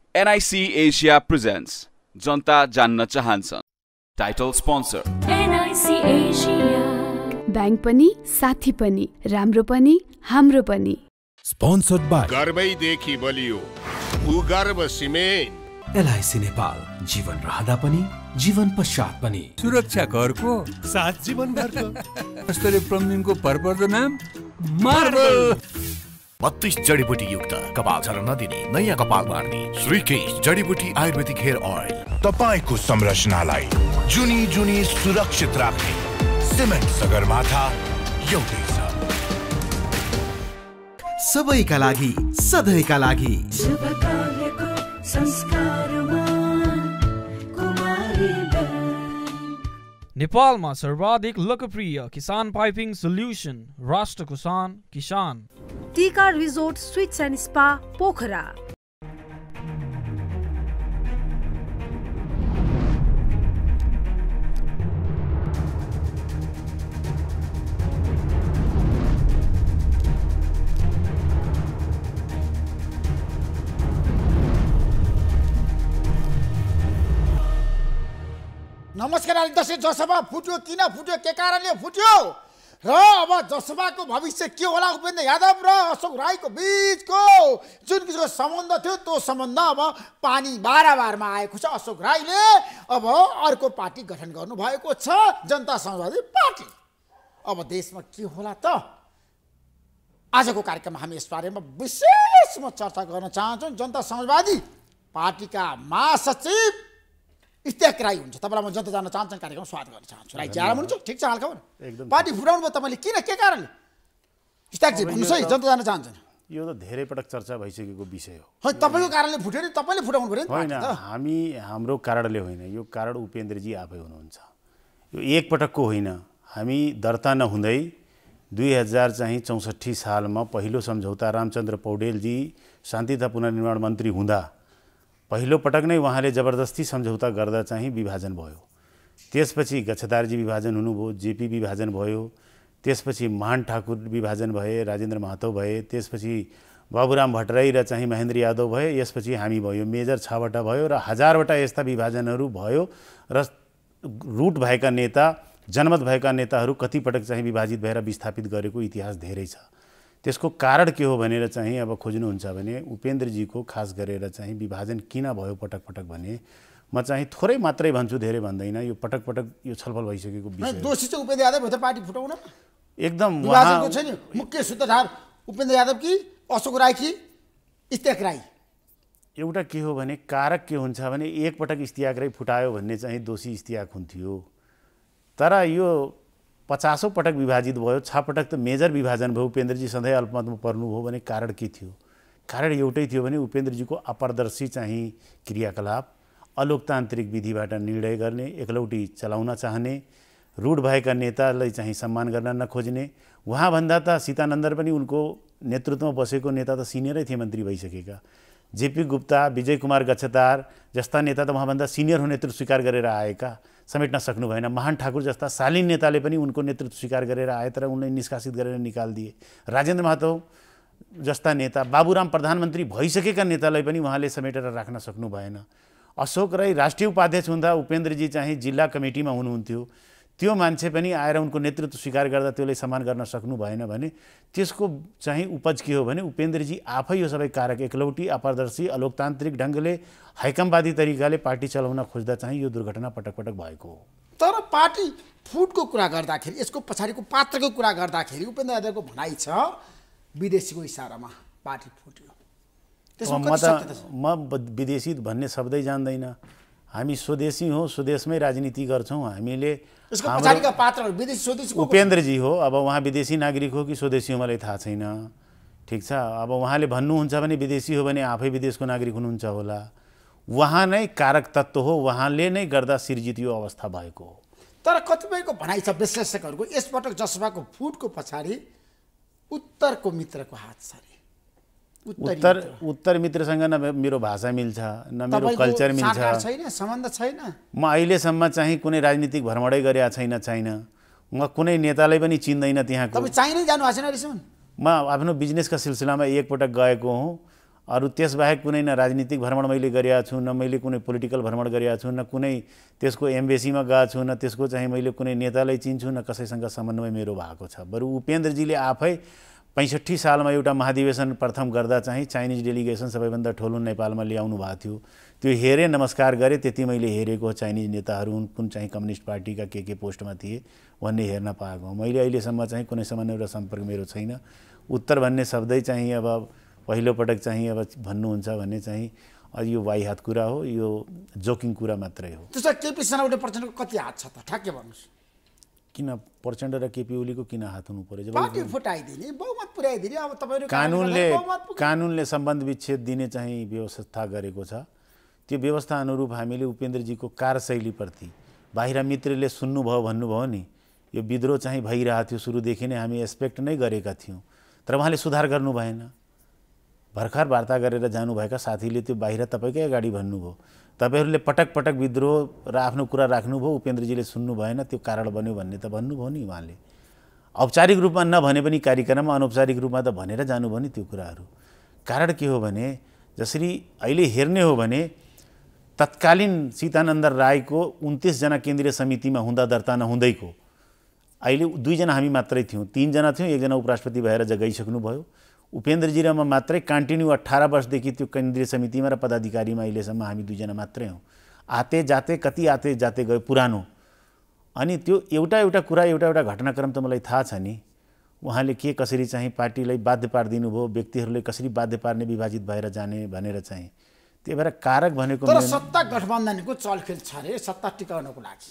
NIC Asia presents जनता जान्न चाहन्छन् title sponsor NIC Asia bank पनि साथी पनि राम्रो पनि हाम्रो पनि स्पोन्सर्ड बाइ गर्वैदेखि बलियो भूगर्भ सिमेन्ट LIC नेपाल जीवन रहँदा पनि जीवन पश्चात पनि सुरक्षा करको साथ जीवन भरको कस्तुरी प्रमिनको भरपर्दो नाम मार्बल 32 जडीबुटी युक्त कपाल झर्न नदिने नयाँ कपाल मार्ने श्रीकेश जडीबुटी आयुर्वेदिक हेयर ऑयल तपाईको संरचनालाई जुनी जुनी सुरक्षित राख्ने सिमेन्ट सगरमाथा एउटै छ सबैका लागि सधैँका लागि शुभ कार्यको संस्कारमा कुमारी नेपालमा सर्वाधिक लोकप्रिय किसान पाइपिङ सोल्युसन राष्ट्र किसान टीका resort sweets and spa Pokhara. नमस्कार। दसैँ जसपा फुट्यो, किन फुट्यो, के कारणले फुट्यो र अब जसपाको भविष्य के होला? उपेन्द्र यादव र अशोक राईको बीचको जुन किसिमको सम्बन्ध थियो त्यो सम्बन्ध अब पानी बारमा आएको छ। अशोक राईले अब अर्को पार्टी गठन गर्नुभएको छ, जनता समाजवादी पार्टी। अब देशमा के होला त? आजको कार्यक्रममा हामी यस बारेमा विशेष चर्चा गर्न चाहन्छौँ। जनता समाजवादी पार्टीका महासचिव इस्तेक राई हुन्छ। तपाईँलाई म जनता जान्न चाहन्छ कार्यक्रम स्वागत गर्न चाहन्छु। राई आराम हुनुहुन्छ? ठिक छ हालखबर? पार्टी फुटाउनु भयो तपाईँले, किन, के कारणले? इस्तेकजी भन्नुहोस् है, जनता जान्न चाहन्छन्। यो त धेरै पटक चर्चा भइसकेको विषय हो। है तपाईँको कारणले फुट्यो नि, तपाईँले फुटाउनु पर्यो नि। होइन, हाम्रो कारणले होइन, यो कारण उपेन्द्रजी आफै हुनुहुन्छ। यो एक पटकको होइन। हामी दर्ता नहुँदै 2064 सालमा पहिलो सम्झौता रामचन्द्र पौडेलजी शान्ति तथा पुनर्निर्माण मन्त्री हुँदा पहिलो पटक नै उहाँले जबरजस्ती सम्झौता गर्दा चाहिँ विभाजन भयो। त्यसपछि गच्छतारजी विभाजन हुनुभयो, जेपी विभाजन भयो, त्यसपछि महान ठाकुर विभाजन भए, राजेन्द्र महतो भए, त्यसपछि बाबुराम भट्टराई र चाहिँ महेन्द्र यादव भए, यसपछि हामी भयो, मेजर छवटा भयो र हजारवटा यस्ता विभाजनहरू भयो र रुट भएका नेता, जनमत भएका नेताहरू कतिपटक चाहिँ विभाजित भएर विस्थापित गरेको इतिहास धेरै छ। त्यसको कारण के हो भनेर चाहिँ अब खोज्नुहुन्छ भने उपेन्द्रजीको खास गरेर चाहिँ विभाजन किन भयो पटक पटक भने म चाहिँ थोरै मात्रै भन्छु, धेरै भन्दैन। यो पटक पटक यो छलफल भइसकेको विषय। दोषी चाहिँ उपेन्द्र यादव भयो त पार्टी फुटाउन? एकदम विभाजनको छ नि मुख्य सूत्रधार उपेन्द्र यादव कि अशोक राई कि इस्तेक राई? एउटा के हो भने कारक के हुन्छ भने एकपटक इस्तियाक राई फुटायो भन्ने चाहिँ दोषी इस्तियाक हुन्थ्यो। तर यो 50औं पटक विभाजित भयो, 6 पटक त मेजर विभाजन भयो। उपेन्द्रजी सधैँ अल्पमतमा पर्नुभयो भने कारण के थियो? कारण एउटै थियो भने उपेन्द्रजीको अपारदर्शी चाहिँ क्रियाकलाप, अलोकतान्त्रिक विधिबाट निर्णय गर्ने, एकलौटी चलाउन चाहने, रूढ भएका नेतालाई चाहिँ सम्मान गर्न नखोज्ने। उहाँभन्दा त सीतानन्दन पनि उनको नेतृत्वमा बसेको नेता त सिनियरै थिए, मन्त्री भइसकेका। जेपी गुप्ता, विजय कुमार गच्छतार जस्ता नेता त उहाँभन्दा सिनियर हो, नेतृत्व स्वीकार गरेर आएका, समेट्न सक्नु भएन। महान ठाकुर जस्ता शालीन नेताले पनि उनको नेतृत्व स्वीकार गरेर आए, तर उनलाई निष्कासित गरेर निकालिदिए। राजेन्द्र महतो जस्ता नेता, बाबुराम प्रधानमन्त्री भइसकेका नेतालाई पनि उहाँले समेटेर राख्न सक्नु भएन। अशोक राई राष्ट्रिय उपाध्यक्ष हुँदा उपेन्द्रजी चाहिँ जिल्ला कमिटीमा हुनुहुन्थ्यो, त्यो मान्छे पनि आएर उनको नेतृत्व स्वीकार गर्दा त्यसलाई सम्मान गर्न सक्नु भएन भने त्यसको चाहिँ उपज के हो भने उपेन्द्रजी आफै यो सबै कारक, एकलौटी, अपारदर्शी, अलोकतान्त्रिक ढङ्गले हैकमवादी तरिकाले पार्टी चलाउन खोज्दा चाहिँ यो दुर्घटना पटक पटक भएको हो। तर पार्टी फुटको कुरा गर्दाखेरि, यसको पछाडिको पात्रको कुरा गर्दाखेरि उपेन्द्र यादवको भनाइ छ विदेशीको इसारामा पार्टी फुट्यो। म विदेशी भन्ने शब्दै जान्दैन। हामी स्वदेशी हौँ, स्वदेशमै राजनीति गर्छौँ। हामीले उपेन्द्रजी हो, अब उहाँ विदेशी नागरिक हो कि स्वदेशी हो मलाई थाहा छैन। ठिक छ, अब उहाँले भन्नुहुन्छ भने विदेशी हो भने आफै विदेशको नागरिक हुनुहुन्छ होला। उहाँ नै कारक तत्त्व हो, उहाँले नै गर्दा सिर्जित यो अवस्था भएको हो। तर कतिपयको भनाइ छ विश्लेषकहरूको, यसपटक जसपाको फुटको पछाडि उत्तरको मित्रको हात छ। उत्तर मित्रसँग न मेरो भाषा मिल्छ, न मेरो कल्चर मिल्छ, सम्बन्ध छैन। म अहिलेसम्म चाहिँ कुनै राजनीतिक भ्रमणै गरेका छैन। म कुनै नेतालाई पनि चिन्दैन त्यहाँको। तपाईँ चाइनै जानु भएको छैन? म आफ्नो बिजनेसका सिलसिलामा एकपटक गएको हुँ। अरू त्यसबाहेक कुनै न राजनीतिक भ्रमण मैले गरेका छु, न मैले कुनै पोलिटिकल भ्रमण गरेका छु, न कुनै त्यसको एम्बेसीमा गएको छु, न त्यसको चाहिँ मैले कुनै नेतालाई चिन्छु, न कसैसँग समन्वय मेरो भएको छ। बरु उपेन्द्रजीले आफै 65 सालमा एउटा महाधिवेशन प्रथम गर्दा चाहिँ चाइनिज डेलिगेसन सबैभन्दा ठुलो नेपालमा ल्याउनु भएको थियो। त्यो हेरेँ, नमस्कार गरेँ, त्यति मैले हेरेको चाइनिज नेताहरू कुन चाहिँ कम्युनिस्ट पार्टीका के पोस्टमा थिए भन्ने हेर्न पाएको। मैले अहिलेसम्म चाहिँ कुनै समन्वय र सम्पर्क मेरो छैन। उत्तर भन्ने शब्दै चाहिँ अब पहिलोपटक चाहिँ अब भन्नुहुन्छ भन्ने चाहिँ यो वाइहात कुरा हो, यो जोकिङ कुरा मात्रै हो। त्यसो केपी शर्मा ओली प्रचण्डको कति हात छ त ठ्याक्कै भन्नुहोस्? किन प्रचण्ड र केपी ओलीको किन हात हुनु पर्यो? पार्टी फुटाइदिने, बहुमत पुर्याइदिने। अब तपाईहरु कानुनले सम्बन्ध विच्छेद दिने चाहिँ व्यवस्था गरेको छ। त्यो व्यवस्था अनुरूप हामीले उपेन्द्रजीको कार्यशैलीप्रति बाहिर मित्रले सुन्नुभयो भन्नुभयो नि, यो विद्रोह चाहिँ भइरहेको थियो सुरुदेखि नै, हामी एक्सपेक्ट नै गरेका थियौँ। तर उहाँले सुधार गर्नु भएन। भर्खर वार्ता गरेर जानुभएका साथीले त्यो बाहिर तपाईँकै अगाडि भन्नुभयो। तपाईँहरूले पटक पटक विद्रोह र आफ्नो कुरा राख्नुभयो, उपेन्द्रजीले सुन्नु भएन, त्यो कारण बन्यो भन्ने त भन्नुभयो नि उहाँले। औपचारिक रूपमा नभने पनि कार्यक्रममा अनौपचारिक रूपमा त भनेर जानुभयो नि त्यो कुराहरू। कारण के हो भने जसरी अहिले हेर्ने हो भने तत्कालीन सीतानन्द रायको 29 जना केन्द्रीय समितिमा हुँदा दर्ता नहुँदैको अहिले 2 जना हामी मात्रै थियौँ, 3 जना थियौँ, 1 जना उपराष्ट्रपति भएर गइसक्नुभयो। उपेन्द्रजी र म मात्रै कन्टिन्यू 18 वर्षदेखि त्यो केन्द्रीय समितिमा र पदाधिकारीमा अहिलेसम्म हामी 2 जना मात्रै हौँ। आते जाते कति आते जाते गयो पुरानो। अनि त्यो एउटा कुरा एउटा घटनाक्रम त मलाई थाहा छ नि। उहाँले के कसरी चाहिँ पार्टीलाई बाध्य पारिदिनु भयो, व्यक्तिहरूलाई कसरी बाध्य पार्ने, विभाजित भएर जाने भनेर चाहिँ। त्यही भएर कारक भनेको तर सत्ता गठबन्धनको चलखेल छ रे, सत्ता टिकाउनको लागि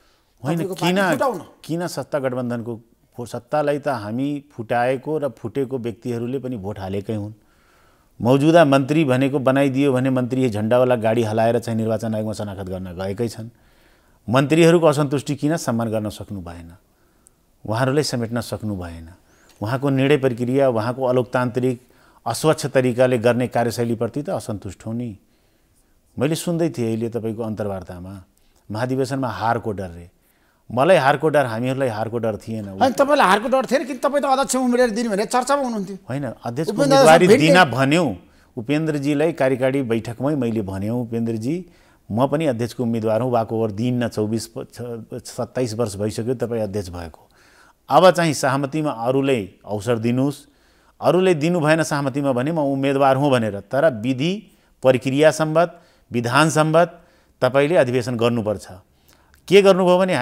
होइन। किन सत्ता गठबन्धनको? सत्तालाई त हामी फुटाएको र फुटेको व्यक्तिहरूले पनि भोट हालेकै हुन्। मौजुदा मन्त्री भनेको बनाइदियो भने मन्त्री झन्डावाला गाडी हलाएर चाहिँ निर्वाचन आयोगमा शनाखत गर्न गएकै छन्। मन्त्रीहरूको असन्तुष्टि किन सम्मान गर्न सक्नु भएन? उहाँहरूलाई समेट्न सक्नु भएन। उहाँको निर्णय प्रक्रिया, उहाँको अलोकतान्त्रिक अस्वच्छ तरिकाले गर्ने कार्यशैलीप्रति त असन्तुष्ट हो नि। मैले सुन्दै थिएँ अहिले तपाईँको अन्तर्वार्तामा महाधिवेशनमा हारको डर रे। मलाई हारको डर, हामीहरूलाई हारको डर थिएन। तपाईँलाई हारको डर थिएन कि तपाईँ त अध्यक्ष उम्मेदवारी दिनु भनेर चर्चामा हुनुहुन्थ्यो? होइन, अध्यक्ष उम्मेदवारी दिन भन्यौँ। उपेन्द्रजीलाई कार्यकारी बैठकमै मैले भन्यौँ, उपेन्द्रजी म पनि अध्यक्षको उम्मेदवार हुँ, वाक ओभर दिन 27 वर्ष भइसक्यो तपाईँ अध्यक्ष भएको। अब चाहिँ सहमतिमा अरूले अवसर दिनुहोस्। अरूले दिनु भएन सहमतिमा भने म उम्मेदवार हुँ भनेर। तर विधि प्रक्रिया सम्बद्ध, विधान सम्बद्ध तपाईँले अधिवेशन गर्नुपर्छ। के गर्नुभयो भने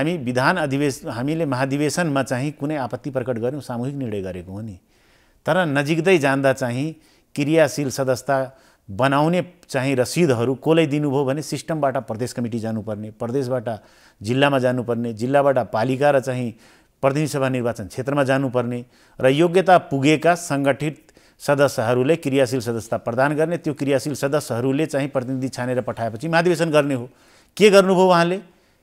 हामीले महाधिवेशनमा चाहिँ कुनै आपत्ति प्रकट गऱ्यौँ, सामूहिक निर्णय गरेको हो नि। तर नजिक्दै जाँदा चाहिँ क्रियाशील सदस्यता बनाउने चाहिँ रसिदहरू कसलाई दिनुभयो भने सिस्टमबाट प्रदेश कमिटी जानुपर्ने, प्रदेशबाट जिल्लामा जानुपर्ने, जिल्लाबाट पालिका र चाहिँ प्रतिनिधि सभा निर्वाचन क्षेत्रमा जानुपर्ने र योग्यता पुगेका सङ्गठित सदस्यहरूले क्रियाशील सदस्यता प्रदान गर्ने। त्यो क्रियाशील सदस्यहरूले चाहिँ प्रतिनिधि छानेर पठाएपछि महाधिवेशन गर्ने हो। के गर्नुभयो उहाँले?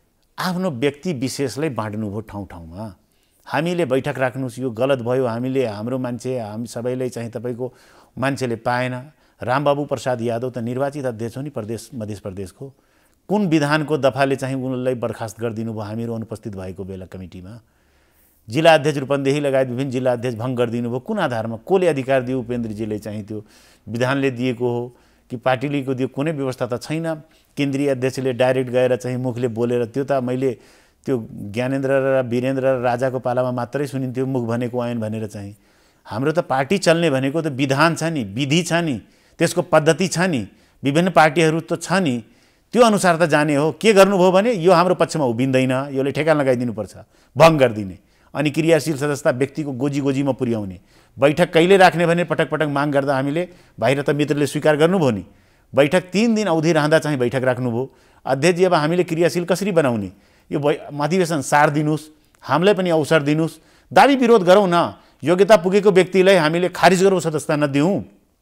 आफ्नो व्यक्ति विशेषलाई बाँड्नुभयो ठाउँ ठाउँमा। हामीले बैठक राख्नुहोस्, यो गलत भयो, हामीले हाम्रो मान्छे हामी सबैलाई चाहिँ तपाईँको मान्छेले पाएन। रामबाबु प्रसाद यादव त निर्वाचित अध्यक्ष हो नि मध्य प्रदेशको। कुन विधानको दफाले चाहिँ उनलाई बर्खास्त गरिदिनु भयो हामीहरू अनुपस्थित भएको बेला कमिटीमा? जिल्ला अध्यक्ष रूपन्देही लगायत विभिन्न जिल्ला अध्यक्ष भङ्ग गरिदिनु भयो। कुन आधारमा? कसले अधिकार दियो उपेन्द्रजीले चाहिँ? त्यो विधानले दिएको हो कि पार्टीले दियो? कुनै व्यवस्था त छैन। केन्द्रीय अध्यक्षले डाइरेक्ट गएर चाहिँ मुखले बोलेर, त्यो त मैले त्यो ज्ञानेन्द्र र वीरेन्द्र र राजाको पालामा मात्रै सुनिन्थ्यो, मुख भनेको ऐन भनेर चाहिँ। हाम्रो त पार्टी चल्ने भनेको त विधान छ नि, विधि छ नि, त्यसको पद्धति छ नि, विभिन्न पार्टीहरू त छ नि, त्यो अनुसार त जाने हो। के गर्नुभयो भने यो हाम्रो पक्षमा उभिँदैन, यसले ठेगान लगाइदिनुपर्छ, भङ्ग गरिदिने, अनि क्रियाशील सदस्यता व्यक्तिको गोजीमा पुर्याउने। बैठक कहिले राख्ने भने पटक पटक माग गर्दा हामीले बाहिर त मित्रले स्वीकार गर्नुभयो नि। बैठक 3 दिन अवधि रहँदा चाहिँ बैठक राख्नुभयो। अध्यक्षजी अब हामीले क्रियाशील कसरी बनाउने? यो अधिवेशन सार दिनुहोस्, हामीलाई पनि अवसर दिनुहोस्, दाबी विरोध गरौँ न। योग्यता पुगेको व्यक्तिलाई हामीले खारिज गरौँ, सदस्यता नदिउँ,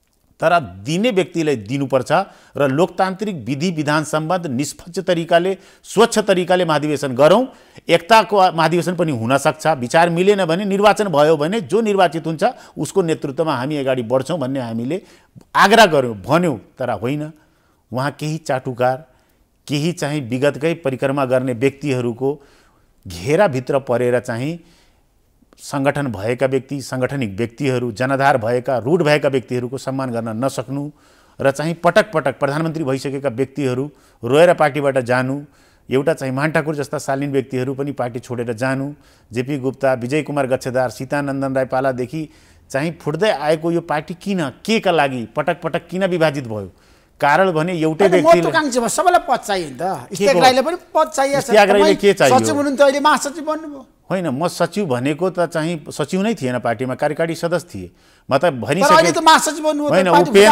तर दिने व्यक्तिलाई दिनुपर्छ। र लोकतान्त्रिक विधि विधान सम्बद्ध निष्पक्ष तरिकाले, स्वच्छ तरिकाले महाधिवेशन गरौँ। एकताको महाधिवेशन पनि हुनसक्छ। विचार मिलेन भने निर्वाचन भयो भने जो निर्वाचित हुन्छ उसको नेतृत्वमा हामी अगाडि बढ्छौँ भन्ने हामीले आग्रह गऱ्यौँ, भन्यौँ। तर होइन, उहाँ केही चाटुकार, केही चाहिँ विगतकै परिक्रमा गर्ने व्यक्तिहरूको घेराभित्र परेर चाहिँ सङ्गठन भएका व्यक्ति, साङ्गठनिक व्यक्तिहरू, जनाधार भएका, रूढ भएका व्यक्तिहरूको सम्मान गर्न नसक्नु र चाहिँ पटक पटक प्रधानमन्त्री भइसकेका व्यक्तिहरू रोएर पार्टीबाट जानु, एउटा चाहिँ मान ठाकुर जस्ता शालीन व्यक्तिहरू पनि पार्टी छोडेर जानु, जेपी गुप्ता, विजय कुमार गच्छेदार, सीतानन्दन राई पालादेखि चाहिँ फुट्दै आएको यो पार्टी किन, के का लागि पटक पटक किन विभाजित भयो? कारण भने एउटै व्यक्तिले सबैलाई पद चाहियो नि त। इस्त्याग राईले पनि पद चाहियो। इस्त्याग राईले के चाहियो? सचिव हुनुहुन्थ्यो, अहिले महासचिव बन्नुभयो। होइन, म सचिव भनेको त चाहिँ सचिव नै थिएन, पार्टीमा कार्यकारी सदस्य थिए। म त भनिसकेँ होइन,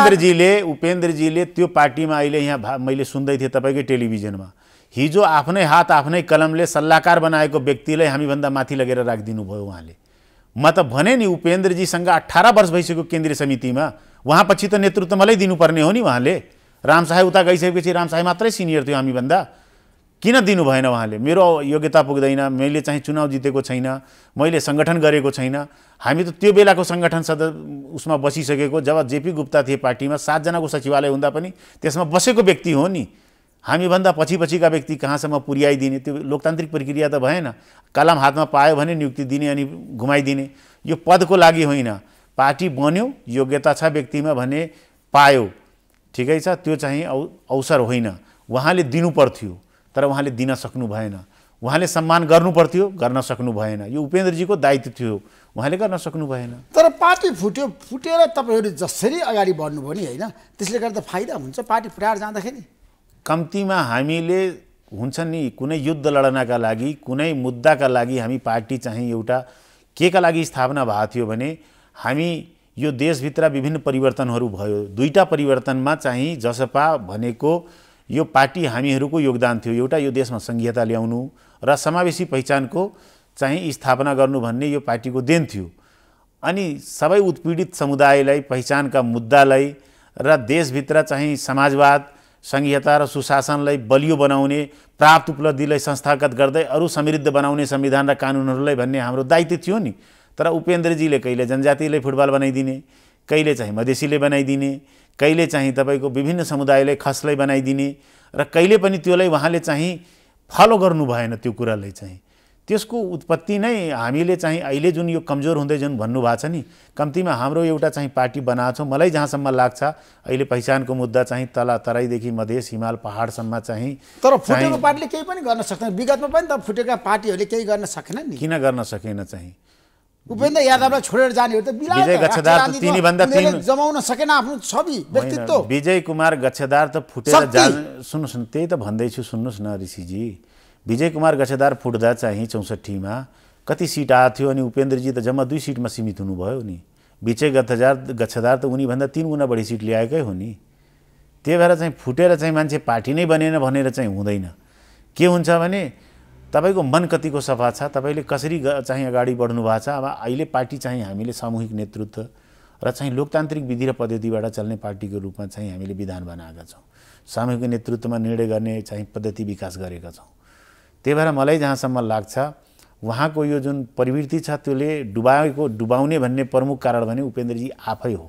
उपेन्द्रजीले त्यो पार्टीमा अहिले यहाँ मैले सुन्दै थिएँ तपाईँकै टेलिभिजनमा, हिजो आफ्नै हात आफ्नै कलमले सल्लाहकार बनाएको व्यक्तिलाई हामीभन्दा माथि लगेर राखिदिनु भयो उहाँले। म त भने नि उपेन्द्रजीसँग 18 वर्ष भइसक्यो केन्द्रीय समितिमा, उहाँपछि त नेतृत्व मलाई दिनुपर्ने हो नि। उहाँले रामसाई उता गइसकेपछि रामसाई मात्रै सिनियर थियो हामीभन्दा, किन दिनु भएन उहाँले? मेरो योग्यता पुग्दैन, मैले चाहिँ चुनाव जितेको छैन, मैले सङ्गठन गरेको छैन। हामी त त्यो बेलाको सङ्गठन उसमा बसिसकेको, जब जेपी गुप्ता थिए पार्टीमा 7 जनाको सचिवालय हुँदा पनि त्यसमा बसेको व्यक्ति हो नि। हामीभन्दा पछिका व्यक्ति कहाँसम्म पुर्याइदिने? त्यो लोकतान्त्रिक प्रक्रिया त भएन। कलम हातमा पायो भने नियुक्ति दिने अनि घुमाइदिने, यो पदको लागि होइन। पार्टी बन्यो, योग्यता छ व्यक्तिमा भने पायो, ठिकै छ, त्यो चाहिँ अवसर होइन, उहाँले दिनु पर्थ्यो, तर उहाँले दिन सक्नु भएन। उहाँले सम्मान गर्नु पर्थ्यो, गर्न सक्नु भएन। यो उपेन्द्रजीको दायित्व थियो, उहाँले गर्न सक्नु भएन। तर पार्टी फुटेर तपाईँहरू जसरी अगाडि बढ्नुभयो नि होइन, त्यसले गर्दा फाइदा हुन्छ पार्टी फुटाएर जाँदाखेरि? कम्तीमा हामीले हुन्छ नि कुनै युद्ध लड्नका लागि, कुनै मुद्दाका लागि हामी पार्टी चाहिँ एउटा के का लागि स्थापना भएको थियो भने हामी यो देशभित्र विभिन्न परिवर्तनहरू भयो। 2टा परिवर्तनमा चाहिँ जसपा भनेको यो पार्टी हामीहरूको योगदान थियो। एउटा यो देशमा संघीयता ल्याउनु र समावेशी पहिचानको चाहिँ स्थापना गर्नु भन्ने यो पार्टीको देन थियो। अनि सबै उत्पीडित समुदायलाई, पहिचानका मुद्दालाई र देशभित्र चाहिँ समाजवाद, संघीयता र सुशासनलाई बलियो बनाउने, प्राप्त उपलब्धिलाई संस्थागत गर्दै अरू समृद्ध बनाउने संविधान र कानुनहरूलाई भन्ने हाम्रो दायित्व थियो नि। तर उपेन्द्रजीले कहिले जनजातिलाई फुटबल बनाइदिने, कहिले चाहिँ मधेसीले बनाइदिने, कहिले चाहिँ तपाईँको विभिन्न समुदायलाई खसलाई बनाइदिने, र कहिले पनि त्यसलाई उहाँले चाहिँ फलो गर्नु भएन। त्यो कुरालाई चाहिँ त्यसको उत्पत्ति नै हामीले चाहिँ अहिले जुन यो कमजोर हुँदै जुन भन्नुभएको छ नि, कम्तीमा हाम्रो एउटा चाहिँ पार्टी बनाएको छौँ। मलाई जहाँसम्म लाग्छ अहिले पहिचानको मुद्दा चाहिँ तराईदेखि मधेस, हिमाल, पहाडसम्म चाहिँ, तर फुटेको पार्टीले केही पनि गर्न सक्दैन। विगतमा पनि त फुटेका पार्टीहरूले केही गर्न सकेन नि। किन गर्न सकेन चाहिँ? उपेन्द्र यादवलाई छोडेर जाने हो त विजय गच्छेदार त जमाउन सकेन आफ्नो छवि, व्यक्तित्व। विजय कुमार गच्छेदार त फुटेर सुन्नुहोस् न, त्यही त भन्दैछु, सुन्नुहोस् न ऋषिजी। विजय कुमार गच्छेदार फुट्दा चाहिँ 64मा कति सिट आएको थियो अनि उपेन्द्रजी त जम्मा 2 सिटमा सीमित हुनुभयो नि। विजय गच्छेदार त उनीभन्दा 3 गुणा बढी सिट ल्याएकै हो नि। त्यही भएर चाहिँ फुटेर चाहिँ मान्छे पार्टी नै बनेन भनेर चाहिँ हुँदैन। के हुन्छ भने तपाईको मन कतिको सफा छ, तपाईले कसरी चाहिँ अगाडि बढ्नु भएको छ। अब अहिले पार्टी चाहिँ हामीले सामूहिक नेतृत्व र चाहिँ लोकतान्त्रिक विधि र पद्धतिबाट चल्ने पार्टीको रूपमा चाहिँ हामीले विधान बनाएका छौँ। सामूहिक नेतृत्वमा निर्णय गर्ने चाहिँ पद्धति विकास गरेका छौँ। त्यही भएर मलाई जहाँसम्म लाग्छ उहाँको यो जुन प्रवृत्ति छ त्यसले डुबाउने भन्ने प्रमुख कारण भने उपेन्द्रजी आफै हो।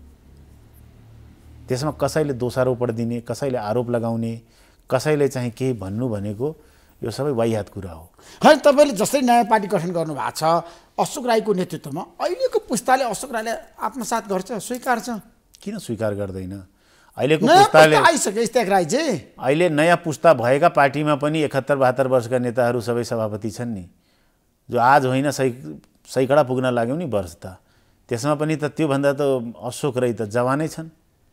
त्यसमा कसैले दोषारोपण दिने, कसैले आरोप लगाउने, कसैले चाहिँ केही भन्नु भनेको यो सबै वाहियात कुरा हो। होइन, तपाईँले जसरी नयाँ पार्टी गठन गर्नु भएको छ अशोक राईको नेतृत्वमा, अहिलेको पुस्ताले अशोक राईलाई आत्मसात गर्छ, स्वीकार छ? किन स्वीकार गर्दैन? अहिलेको पुस्ताले आइसक्यो इस्त्याग राईजी। अहिले नयाँ पुस्ता भएका पार्टीमा पनि 71-72 वर्षका नेताहरू सबै सभापति छन् नि, जो आज होइन सैकडा पुग्न लाग्यो नि वर्ष त। त्यसमा पनि त त्योभन्दा त अशोक राई त जवानै छन्,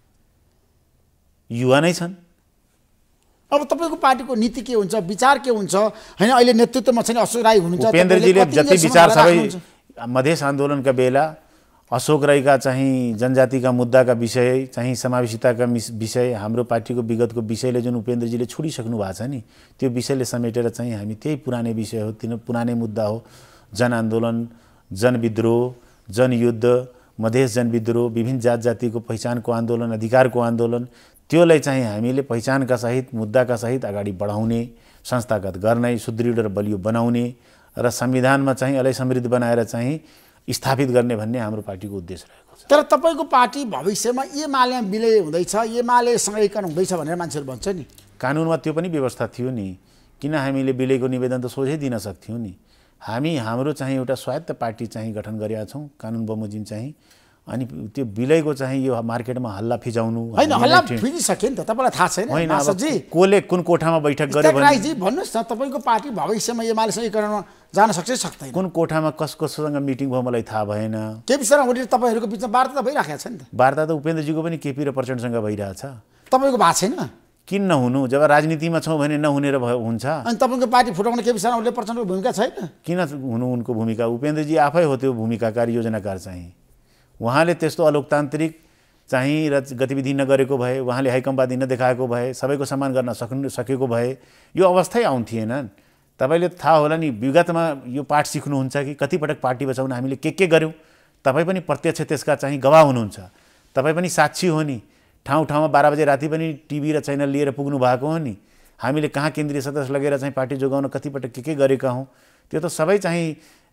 युवा नै छन्। अब तपाईँको पार्टीको नीति के हुन्छ, विचार के हुन्छ? होइन, अहिले नेतृत्वमा छैन अशोक राई हुनुहुन्छ। उपेन्द्रजीले जति विचार सबै मधेस आन्दोलनका बेला अशोक राईका चाहिँ जनजातिका मुद्दाका विषय चाहिँ समावेशिताका विषय, हाम्रो पार्टीको विगतको विषयले जुन उपेन्द्रजीले छोडिसक्नु भएको छ नि, त्यो विषयले समेटेर चाहिँ हामी त्यही पुरानै विषय हो, तीन पुरानै मुद्दा हो। जनआन्दोलन, जनविद्रोह, जनयुद्ध, मधेस जनविद्रोह, विभिन्न जात जातिको पहिचानको आन्दोलन, अधिकारको आन्दोलन, त्योलाई चाहिँ हामीले पहिचानका सहित, मुद्दाका सहित अगाडि बढाउने, संस्थागत गर्ने, सुदृढ र बलियो बनाउने र संविधानमा चाहिँ अलि समृद्ध बनाएर चाहिँ स्थापित गर्ने भन्ने हाम्रो पार्टीको उद्देश्य रहेको छ। तर तपाईँको पार्टी भविष्यमा एमालेमा विलय हुँदैछ, एमालेसँग एकीकरण हुँदैछ भनेर मान्छेहरू भन्छ नि। कानुनमा त्यो पनि व्यवस्था थियो नि, किन हामीले विलयको निवेदन त सोझै दिन सक्थ्यौँ नि। हामी हाम्रो चाहिँ एउटा स्वायत्त पार्टी चाहिँ गठन गरेका छौँ, कानुन बमोजिम चाहिँ, अनि त्यो बिलैको चाहिँ यो मार्केटमा हल्ला फिजाउनु होइन, हल्ला फिजिसक्यो नि त, तपाईँलाई थाहा छैन? होइन, कोले कुन कोठामा बैठक गर्यो भने राईजी भन्नुहोस् न, तपाईँको पार्टी भविष्यमा एमालेसँग एकीकरणमा जान सक्छ सक्दैन? कुन कोठामा कसकोसँग मिटिङ भयो मलाई थाहा भएन। केपी शर्मा ओली तपाईँहरूको बिचमा वार्ता त भइराखेको छ नि त। वार्ता त उपेन्द्रजीको पनि केपी र प्रचण्डसँग भइरहेछ। तपाईँको भएको छैन? किन नहुनु? जब राजनीतिमा छौँ भने नहुने र हुन्छ। अनि तपाईँको पार्टी फुटाउन केपी शर्मा ओलीले प्रचण्डको भूमिका छैन? किन हुनु उनको भूमिका? उपेन्द्रजी आफै हो त्यो भूमिकाकार, योजनाकार चाहिँ। उहाँले त्यस्तो अलोकतान्त्रिक चाहिँ र गतिविधि नगरेको भए, उहाँले हाइकमवादी नदेखाएको भए, सबैको सम्मान गर्न सकेको भए यो अवस्थै आउँथिएन। तपाईँले थाहा होला नि, विगतमा यो पाठ सिक्नुहुन्छ कि कतिपटक पार्टी बचाउन हामीले के गर्यौँ? तपाईँ पनि प्रत्यक्ष त्यसका चाहिँ गवाह हुनुहुन्छ। तपाईँ पनि साक्षी हो नि। ठाउँ ठाउँमा 12 बजे राति पनि टिभी र च्यानल लिएर पुग्नु भएको हो नि। हामीले कहाँ केन्द्रीय सदस्य लगेर चाहिँ पार्टी जोगाउन कतिपटक के गरेका हौँ, त्यो त सबै चाहिँ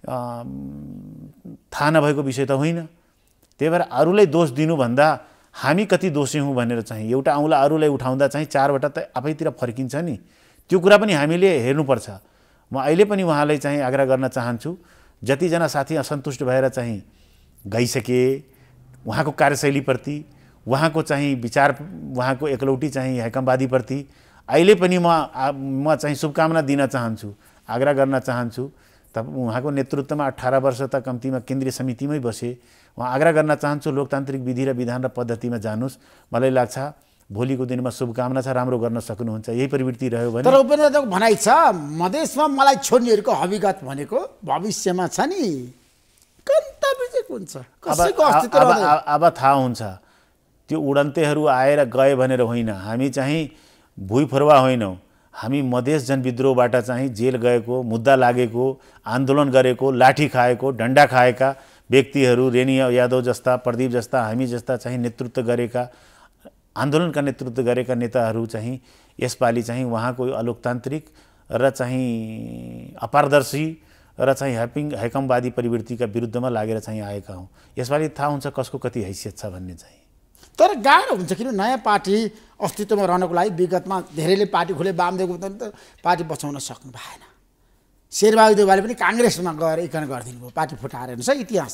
थाहा नभएको विषय त होइन। त्यही भएर अरूलाई दोष दिनुभन्दा हामी कति दोषी हौँ भनेर चाहिँ एउटा औँला अरूलाई उठाउँदा चाहिँ 4वटा त आफैतिर फर्किन्छ नि। त्यो कुरा पनि हामीले हेर्नुपर्छ। म अहिले पनि उहाँलाई चाहिँ आग्रह गर्न चाहन्छु, जतिजना साथी असन्तुष्ट भएर चाहिँ गइसके उहाँको कार्यशैलीप्रति, उहाँको चाहिँ विचार, उहाँको एकलौटी चाहिँ हाइकमवादीप्रति अहिले पनि म चाहिँ शुभकामना दिन चाहन्छु, आग्रह गर्न चाहन्छु। उहाँको नेतृत्वमा 18 वर्ष त कम्तीमा केन्द्रीय समितिमै बसे। उहाँ आग्रह गर्न चाहन्छु लोकतान्त्रिक विधि र विधान र पद्धतिमा जानुस्। मलाई लाग्छ भोलिको दिनमा शुभकामना छ, राम्रो गर्न सक्नुहुन्छ। यही प्रवृत्ति रह्यो भने। तर उपेन्द्रको भनाइ छ मधेसमा मलाई छोड्नेहरूको हविगत भनेको भविष्यमा छ नि, गन्तव्य चाहिँ कुन छ, कसैको अस्तित्व अब थाहा हुन्छ। त्यो उडन्तेहरू आएर गए भनेर होइन, हामी चाहिँ भुइँफरुवा होइनौँ। हामी मधेस जनविद्रोहबाट चाहिँ जेल गएको, मुद्दा लागेको, आन्दोलन गरेको, लाठी खाएको, डन्डा खाएका व्यक्तिहरू, रेणी यादव जस्ता, प्रदीप जस्ता, हामी जस्ता चाहिँ नेतृत्व गरेका, आन्दोलनका नेतृत्व गरेका नेताहरू चाहिँ यसपालि चाहिँ उहाँको अलोकतान्त्रिक र चाहिँ अपारदर्शी र चाहिँ हाइकमवादी प्रवृत्तिका विरुद्धमा लागेर चाहिँ आएका हौँ। यसपालि थाहा हुन्छ कसको कति हैसियत छ भन्ने चाहिँ। तर गाह्रो हुन्छ किन नयाँ पार्टी अस्तित्वमा रहनको लागि विगतमा धेरैले पार्टी खोले, वामदेवको त पार्टी बचाउन सक्नु भएन। शेरबहादुर देउवाले पनि काङ्ग्रेसमा गएर एकीकरण गरिदिनु भयो, पार्टी फुटाएर हेर्नुहोस् है इतिहास।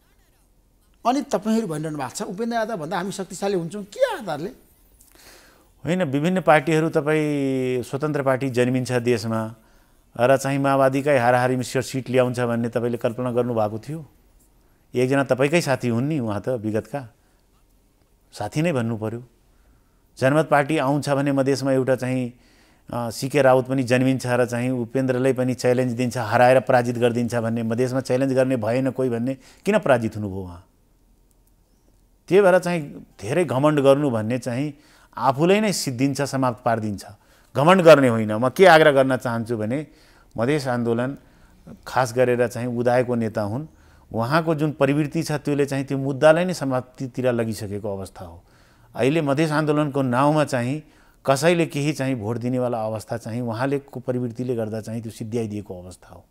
अनि तपाईँहरू भनिरहनु भएको छ उपेन्द्र यादव भन्दा हामी शक्तिशाली हुन्छौँ, के आधारले? होइन, विभिन्न पार्टीहरू तपाईँ स्वतन्त्र पार्टी जन्मिन्छ देशमा र चाहिँ माओवादीकै हाराहारी मिश्र सिट ल्याउँछ भन्ने तपाईँले कल्पना गर्नुभएको थियो? एकजना तपाईँकै साथी हुन् नि, उहाँ त विगतका साथी नै भन्नु पर्यो। जनमत पार्टी आउँछ भने मधेसमा एउटा चाहिँ सीके राउत पनि जन्मिन्छ र चाहिँ उपेन्द्रलाई पनि च्यालेन्ज दिन्छ, हराएर पराजित गरिदिन्छ भन्ने। मधेसमा च्यालेन्ज गर्ने भएन कोही भन्ने, किन पराजित हुनुभयो उहाँ? त्यही भएर चाहिँ धेरै घमण्ड गर्नु भन्ने चाहिँ आफूलाई नै सिद्धिन्छ, समाप्त पारिदिन्छ। घमण्ड गर्ने होइन। म के आग्रह गर्न चाहन्छु भने मधेस आन्दोलन खास गरेर चाहिँ उदाएको नेता हुन्, उहाँको जुन प्रवृत्ति छ त्यसले चाहिँ त्यो मुद्दालाई नै समाप्तितिर लगिसकेको अवस्था हो। अहिले मधेस आन्दोलनको नाउँमा चाहिँ कसैले केही चाहिँ भोट दिनेवाला अवस्था चाहिँ उहाँले को प्रवृत्तिले गर्दा चाहिँ त्यो सिद्ध्याइदिएको अवस्था हो।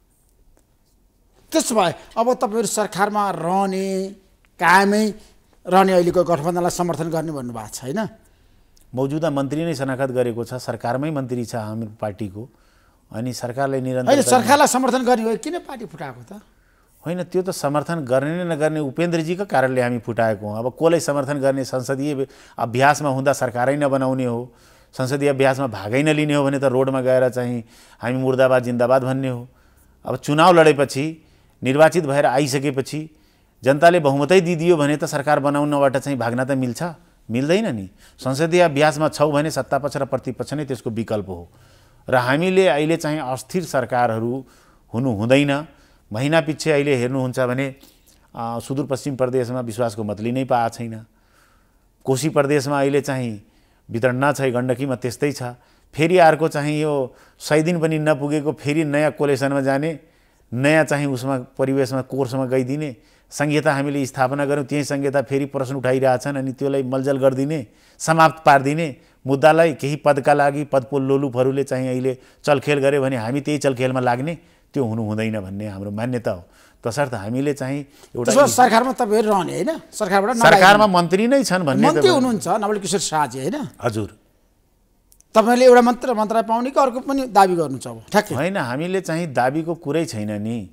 त्यसो भए अब तपाईँहरू सरकारमा रहने, कायमै रहने, अहिलेको गठबन्धनलाई समर्थन गर्ने भन्नुभएको छ होइन? मौजुदा मन्त्री नै शनाखत गरेको छ, सरकारमै मन्त्री छ हाम्रो पार्टीको। अनि सरकारलाई निरन्तर होइन, सरकारलाई समर्थन गर्ने हो, किन पार्टी फुटाएको त? होइन, त्यो त समर्थन गर्ने नगर्ने उपेन्द्रजीको कारणले हामी फुटाएको हौँ। अब कसलाई समर्थन गर्ने? संसदीय अभ्यासमा हुँदा सरकारै नबनाउने हो, संसदीय अभ्यासमा भागै नलिने हो भने त रोडमा गएर चाहिँ हामी मुर्दाबाद जिन्दाबाद भन्ने हो। अब चुनाव लडेपछि, निर्वाचित भएर आइसकेपछि जनताले बहुमतै दिदियो भने त सरकार बनाउनबाट चाहिँ भाग्न त मिल्छ? मिल्दैन नि। संसदीय अभ्यासमा छौ भने सत्तापक्ष र प्रतिपक्ष नै त्यसको विकल्प हो। र हामीले अहिले चाहिँ अस्थिर सरकारहरू हुनु हुँदैन। महिना पछि अहिले हेर्नुहुन्छ भने सुदूरपश्चिम प्रदेशमा विश्वासको मत लिनै पाएको छैन। कोशी प्रदेशमा अहिले चाहिँ वितरण छ, गण्डकीमा त्यस्तै छ। फेरि अर्को चाहिँ यो 100 दिन पनि नपुगेको फेरि नयाँ कोलेसनमा जाने, नयाँ चाहिँ उसमा परिवेशमा कोर्समा गइदिने। संहिता हामीले स्थापना गऱ्यौँ, त्यही संहिता फेरि प्रश्न उठाइरहेछन् अनि त्यसलाई मलजल गरिदिने, समाप्त पारिदिने। मुद्दालाई केही पदका लागि पदपोल लोलुपहरूले चाहिँ अहिले चलखेल गऱ्यो भने हामी त्यही चलखेलमा लाग्ने, त्यो हुनु हुँदैन भन्ने हाम्रो मान्यता हो। तसर्थ हामीले चाहिँ एउटा सरकारमा तपाईँहरू रहने होइन, सरकारमा मन्त्री नै छन् भन्ने मन्त्री हुनुहुन्छ नवल किशोर शाहजी होइन? हजुर। तपाईँले एउटा मन्त्रालय पाउने कि अर्को पनि दाबी गर्नुहुन्छ? अब ठ्याक्कै होइन, हामीले चाहिँ दाबीको कुरै छैन नि।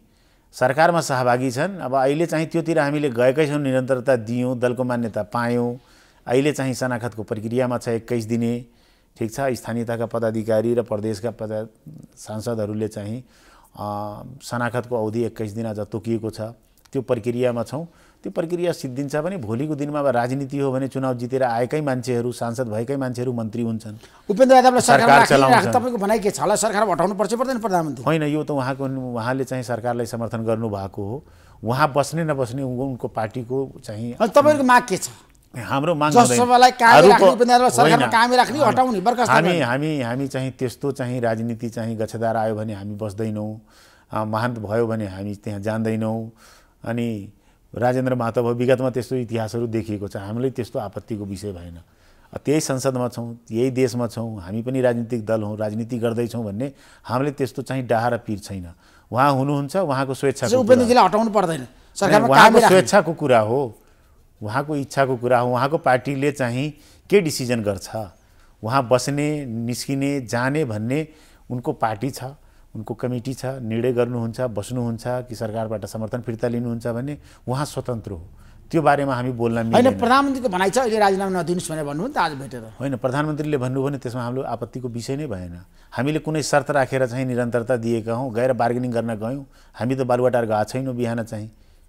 सरकारमा सहभागी छन्। अब अहिले चाहिँ त्योतिर हामीले गएकै छौँ, निरन्तरता दियौँ, दलको मान्यता पायौँ। अहिले चाहिँ शनाखतको प्रक्रियामा छ 21 दिने, ठिक छ। स्थानीयताका पदाधिकारी र प्रदेशका सांसदहरूले चाहिँ शनाखतको अवधि 21 दिन आज तोकिएको छ, त्यो प्रक्रियामा छौँ। त्यो प्रक्रिया सिद्धिन्छ भने भोलिको दिनमा अब राजनीति हो भने चुनाव जितेर आएकै मान्छेहरू, सांसद भएकै मान्छेहरू मन्त्री हुन्छन्। उपेन्द्र यादवलाई सरकार चलाउँछ। तपाईँको भनाइ के छ होला? सरकार हटाउनु पर्छ पर्दैन प्रधानमन्त्री? होइन, यो त उहाँले चाहिँ सरकारलाई समर्थन गर्नुभएको हो। उहाँ बस्ने नबस्ने उनको पार्टीको चाहिँ। तपाईँको माग के छ? हाम्रो माग जसोलाई कायम राख्ने, उपेन्द्र यादवलाई सरकारमा कायम राख्ने, हटाउने, बर्खास्त गर्ने? हामी चाहिँ त्यस्तो चाहिँ राजनीति चाहिँ गच्छेदार आयो भने हामी बस्दैनौँ, महान्त भयो भने हामी त्यहाँ जान्दैनौँ। अनि राजेन्द्र महतो भयो, विगतमा त्यस्तो इतिहासहरू देखिएको छ। हामीलाई त्यस्तो आपत्तिको विषय भएन। त्यही संसदमा छौँ, यही देशमा छौँ, हामी पनि राजनीतिक दल हौँ, राजनीति गर्दैछौँ भन्ने हामीले त्यस्तो चाहिँ डाहा र पिर छैन। उहाँ हुनुहुन्छ, उहाँको स्वेच्छाको उपेन्द्रजीलाई हटाउनु पर्दैन, सरकारमा उहाँको स्वेच्छाको कुरा हो, उहाँको इच्छाको कुरा हो। उहाँको पार्टीले चाहिँ के डिसिजन गर्छ, उहाँ बस्ने, निस्किने, जाने भन्ने उनको पार्टी छ, उनको कमिटी छ, निर्णय गर्नुहुन्छ, बस्नुहुन्छ कि सरकारबाट समर्थन फिर्ता लिनुहुन्छ भन्ने उहाँ स्वतन्त्र हो। त्यो बारेमा हामी बोल्न मिल्दैन। होइन, प्रधानमन्त्रीको भनाइ छ अहिले राजीनामा नदिनुहोस् भनेर भन्नुभयो नि त आज भेटेर। होइन, प्रधानमन्त्रीले भन्नुभयो भने त्यसमा हाम्रो आपत्तिको विषय नै भएन। हामीले कुनै शर्त राखेर चाहिँ निरन्तरता दिएका हौँ, गएर बार्गेनिङ गर्न गयौँ। हामी त बालुवाटार गएको छैनौँ, बिहान चाहिँ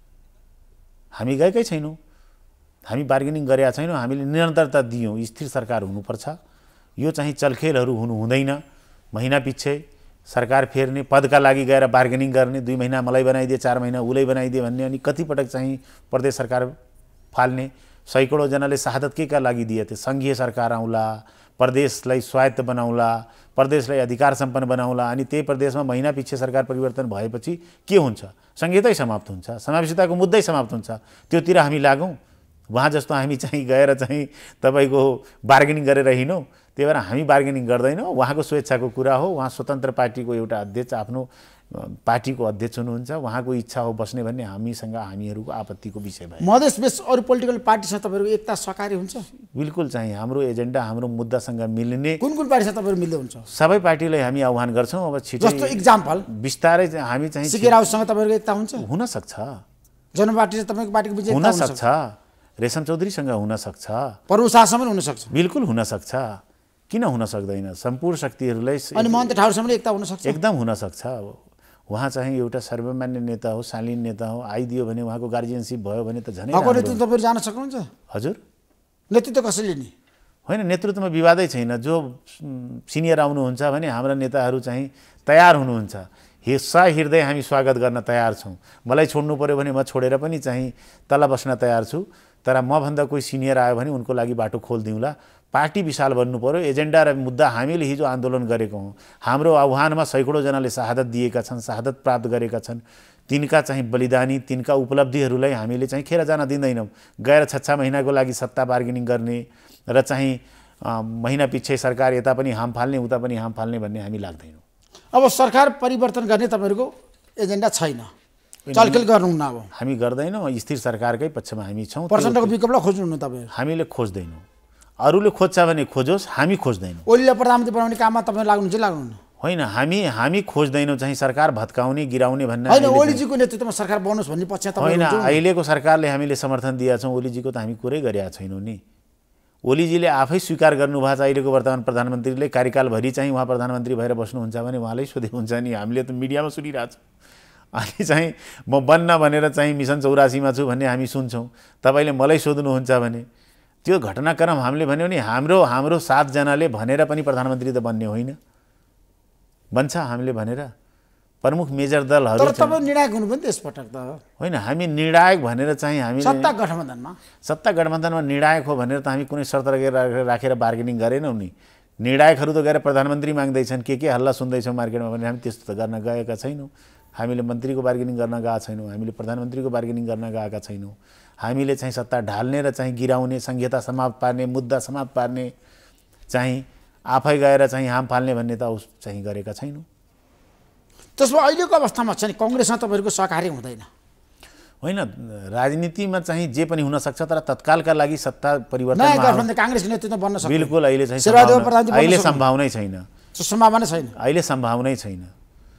हामी गएकै छैनौँ, हामी बार्गेनिङ गरेका छैनौँ। हामीले निरन्तरता दियौँ, स्थिर सरकार हुनुपर्छ, यो चाहिँ चलखेलहरू हुनु हुँदैन। महिना पछि सरकार फेर्ने, पदका लागि गएर बार्गेनिङ गर्ने, 2 महिना मलाई बनाइदिए, 4 महिना उसलाई बनाइदिए भन्ने, अनि कतिपटक चाहिँ प्रदेश सरकार फाल्ने। सैकडौँ जनाले शहादत के का लागि दिए थिए? सङ्घीय सरकार आउला, प्रदेशलाई स्वायत्त बनाउला, प्रदेशलाई अधिकार सम्पन्न बनाउला, अनि त्यही प्रदेशमा महिना पछि सरकार परिवर्तन भएपछि के हुन्छ? संहितै समाप्त हुन्छ, समावेशिताको मुद्दै समाप्त हुन्छ। त्योतिर हामी लागौँ। उहाँ जस्तो हामी चाहिँ गएर चाहिँ तपाईँको बार्गेनिङ गरेर हिँडौँ, त्यही भएर हामी बार्गेनिङ गर्दैनौँ। उहाँको स्वेच्छाको कुरा हो। उहाँ स्वतन्त्र पार्टीको एउटा अध्यक्ष, आफ्नो पार्टीको अध्यक्ष हुनुहुन्छ, उहाँको इच्छा हो बस्ने भन्ने हामीसँग हामीहरूको आपत्तिको विषय भयो। मधेस बेस अरू पोलिटिकल पार्टीसँग तपाईँहरूको एकता सहकारी हुन्छ? बिल्कुल चाहिँ हाम्रो एजेन्डा, हाम्रो मुद्दासँग मिल्ने। कुन कुन पार्टीसँग तपाईँहरू मिल्दै हुन्छ? सबै पार्टीलाई हामी आह्वान गर्छौँ। अब छिटो जस्तो इक्जाम्पल बिस्तारै हामी चाहिँ सिके राउतसँग तपाईँहरूको एकता हुन्छ? हुनसक्छ। जनपार्टी तपाईँको पार्टीको बिच हुनसक्छ, रेशम चौधरीसँग हुनसक्छ, प्रभु शाहसँग हुनसक्छ। बिल्कुल हुनसक्छ, किन हुन सक्दैन? सम्पूर्ण शक्तिहरूलाई अनि महन्त ठाउँसँग एकता हुनसक्छ, एकदम हुनसक्छ। उहाँ चाहिँ एउटा सर्वमान्य नेता हो, शालीन नेता हो। आइदियो भने उहाँको गार्जियनसिप भयो भने त झनै राम्रो। नेतृत्व तपाईहरु जान सक्नुहुन्छ? हजुर, नेतृत्व कसैले लिने? होइन, नेतृत्वमा विवादै छैन। जो सिनियर आउनुहुन्छ भने हाम्रा नेताहरू चाहिँ तयार हुनुहुन्छ। सहृदय हामी स्वागत गर्न तयार छौँ। मलाई छोड्नु पर्यो भने म छोडेर पनि चाहिँ तल बस्न तयार छु। तर मभन्दा कोही सिनियर आयो भने उनको लागि बाटो खोलिदिउँला। पार्टी विशाल बन्नु पर्यो। एजेन्डा र मुद्दा हामीले हिजो आन्दोलन गरेको हौँ। हाम्रो आह्वानमा सैकडौँ जनाले शहादत दिएका छन्, शहादत प्राप्त गरेका छन्। तिनका चाहिँ बलिदानी, तिनका उपलब्धिहरूलाई हामीले चाहिँ खेर जान दिँदैनौँ। गएर 6 महिनाको लागि सत्ता बार्गेनिङ गर्ने र चाहिँ महिना पछि सरकार यता पनि हाम फाल्ने, उता पनि हाम फाल्ने भन्ने हामी लाग्दैनौँ। अब सरकार परिवर्तन गर्ने तपाईँहरूको एजेन्डा छैन, चलखेल गर्नुहुन्न? अब हामी गर्दैनौँ। स्थिर सरकारकै पक्षमा हामी छौँ। प्रचण्डको विकल्पलाई खोज्नुहुन्न तपाईँ? हामीले खोज्दैनौँ। अरूले खोज्छ भने खोजोस्, हामी खोज्दैनौँ। ओलीलाई प्रधानमन्त्री बनाउने काममा तपाईँ लाग्नुहुन्छ? लाग्नुहुन्न? होइन, हामी खोज्दैनौँ चाहिँ सरकार भत्काउने, गिराउने भन्ने। होइन, ओलीजीको नेतृत्वमा सरकार बनोस् भन्ने पक्ष तपाईँ? होइन, अहिलेको सरकारले हामीले समर्थन दिएका छौँ। ओलीजीको त हामी कुरै गरेका छैनौँ नि। ओलीजीले आफै स्वीकार गर्नुभएको छ। अहिलेको वर्तमान प्रधानमन्त्रीले कार्यकालभरि चाहिँ उहाँ प्रधानमन्त्री भएर बस्नुहुन्छ भने उहाँलाई सोधे हुन्छ नि। हामीले त मिडियामा सुनिरहेछौँ। अनि चाहिँ म बन्न भनेर चाहिँ मिसन 84मा छु भन्ने हामी सुन्छौँ। तपाईँले मलाई सोध्नुहुन्छ भने त्यो घटनाक्रम हामीले भन्यो भने हाम्रो 7 जनाले भनेर पनि प्रधानमन्त्री त बन्ने होइन। बन्छ हामीले भनेर प्रमुख मेजर दलहरू। तर तपाईँ निर्णायक हुनुभयो नि त्यसपटक त? होइन, हामी निर्णायक भनेर चाहिँ हामी सत्ता गठबन्धनमा निर्णायक हो भनेर त हामी कुनै शर्त राखेर बार्गेनिङ गरेनौँ नि। निर्णायकहरू त गएर प्रधानमन्त्री माग्दैछन्, के हल्ला सुन्दैछौँ मार्केटमा भने हामी त्यस्तो त गर्न गएका छैनौँ। हामीले मन्त्रीको बार्गेनिङ गर्न गएका छैनौँ। हामीले प्रधानमन्त्रीको बार्गेनिङ गर्न गएका छैनौँ। हामीले चाहिँ सत्ता ढाल्ने र चाहिँ गिराउने, संहिता समाप्त पार्ने, मुद्दा समाप्त पार्ने, चाहिँ आफै गएर चाहिँ हाम फाल्ने भन्ने त चाहिँ गरेका छैनौँ। त्यसमा अहिलेको अवस्थामा चाहिँ कङ्ग्रेसमा तपाईँहरूको सहकारी हुँदैन? होइन, राजनीतिमा चाहिँ जे पनि हुनसक्छ, तर तत्कालका लागि सत्ता परिवर्तन काङ्ग्रेसको नेतृत्व बन्न सक्छ? बिल्कुल अहिले चाहिँ अहिले सम्भावनै छैन। सम्भावना छैन। अहिले सम्भावनै छैन।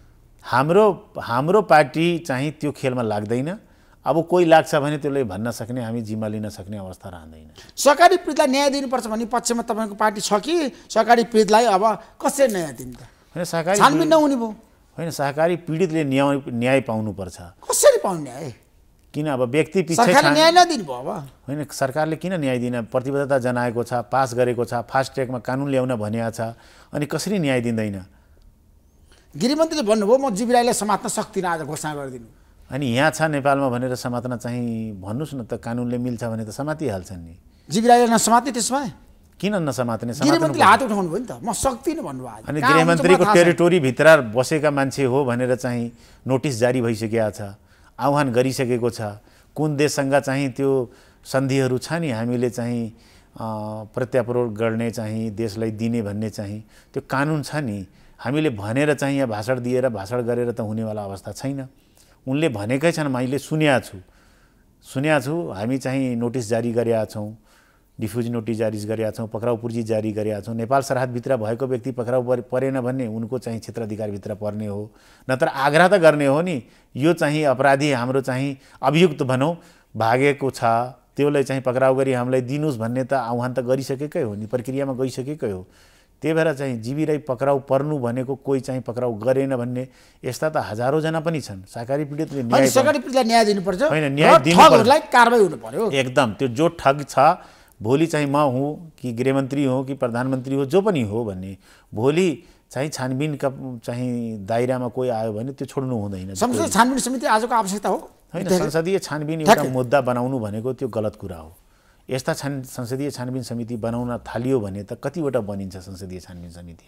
हाम्रो पार्टी चाहिँ त्यो खेलमा लाग्दैन। अब कोही लाग्छ भने त्यसले भन्न सक्ने, हामी जिम्मा लिन सक्ने अवस्था रहँदैन। सहकारी पीडितलाई न्याय दिनुपर्छ भन्ने पक्षमा तपाईँको पार्टी छ कि सहकारी पीडितलाई अब कसरी न्याय दिन्छ? होइन, सहकारी छानबिन नहुने भयो। होइन, सहकारी पीडितले न्याय पाउनुपर्छ। कसरी पाउने न्याय? किन अब व्यक्ति पछि सरकारले न्याय नदिनु भयो अब? होइन, सरकारले किन न्याय दिन? प्रतिबद्धता जनाएको छ, पास गरेको छ, फास्ट ट्र्याकमा कानुन ल्याउन भनेको छ, अनि कसरी न्याय दिँदैन? गृहमन्त्रीले भन्नुभयो म जीवी राईलाई समात्न सक्दिनँ, आज घोषणा गरिदिनु। अनि यहाँ छ नेपालमा भनेर समात्न चाहिँ भन्नुहोस् न त, कानुनले मिल्छ भने त समातिहाल्छन् नि। जीवी राईलाई नसमात्ने त्यसमा किन नसमात्ने? गृहमन्त्रीले हात उठाउनु भयो नि त, म सक्दिनँ भन्नुभयो। अनि गृहमन्त्रीको टेरिटोरीभित्र बसेका मान्छे हो भनेर चाहिँ नोटिस जारी भइसकेको छ, आह्वान गरिसकेको छ। कुन देशसँग चाहिँ त्यो सन्धिहरू छ नि हामीले चाहिँ प्रत्यारोप गर्ने चाहिँ देशलाई दिने भन्ने चाहिँ त्यो कानुन छ नि। हामीले भनेर चाहिँ यहाँ भाषण दिएर भाषण गरेर त हुनेवाला अवस्था छैन। उनले भनेकै छन्, मैले सुनेको छु हामी चाहिँ नोटिस जारी गरेका छौँ, डिफ्युज नोटिस जारी गरेका छौँ, पक्राउ पूर्जी जारी गरेका छौँ। नेपाल सरहदभित्र भएको व्यक्ति पक्राउ परेन भन्ने उनको चाहिँ क्षेत्राधिकारभित्र पर्ने हो, नत्र आग्रह त गर्ने हो नि। यो चाहिँ अपराधी हाम्रो चाहिँ अभियुक्त भनौँ भागेको छ, त्यसलाई चाहिँ पक्राउ गरी हामीलाई दिनुहोस् भन्ने त आह्वान त गरिसकेकै हो नि, प्रक्रियामा गइसकेकै हो। त्यही भएर चाहिँ जीवी राई पक्राउ पर्नु भनेको कोही चाहिँ पक्राउ गरेन भन्ने यस्ता त हजारौँ जना पनि छन्। सहकारी पीडितले न्याय दिनुपर्छ। होइन, न्याय दिनुपर्छ, कारबाही हुनु पर्यो एकदम। त्यो जो ठग छ, भोलि चाहिँ म हुँ कि गृहमन्त्री हो कि प्रधानमन्त्री हो, जो पनि हो भन्ने, भोलि चाहिँ छानबिनका चाहिँ दायरामा कोही आयो भने त्यो छोड्नु हुँदैन। संसदीय छानबिन समिति आजको आवश्यकता हो होइन? संसदीय छानबिन एउटा मुद्दा बनाउनु भनेको त्यो गलत कुरा हो। यस्ता संसदीय छानबिन समिति बनाउन थालियो भने त कतिवटा बनिन्छ संसदीय छानबिन समिति?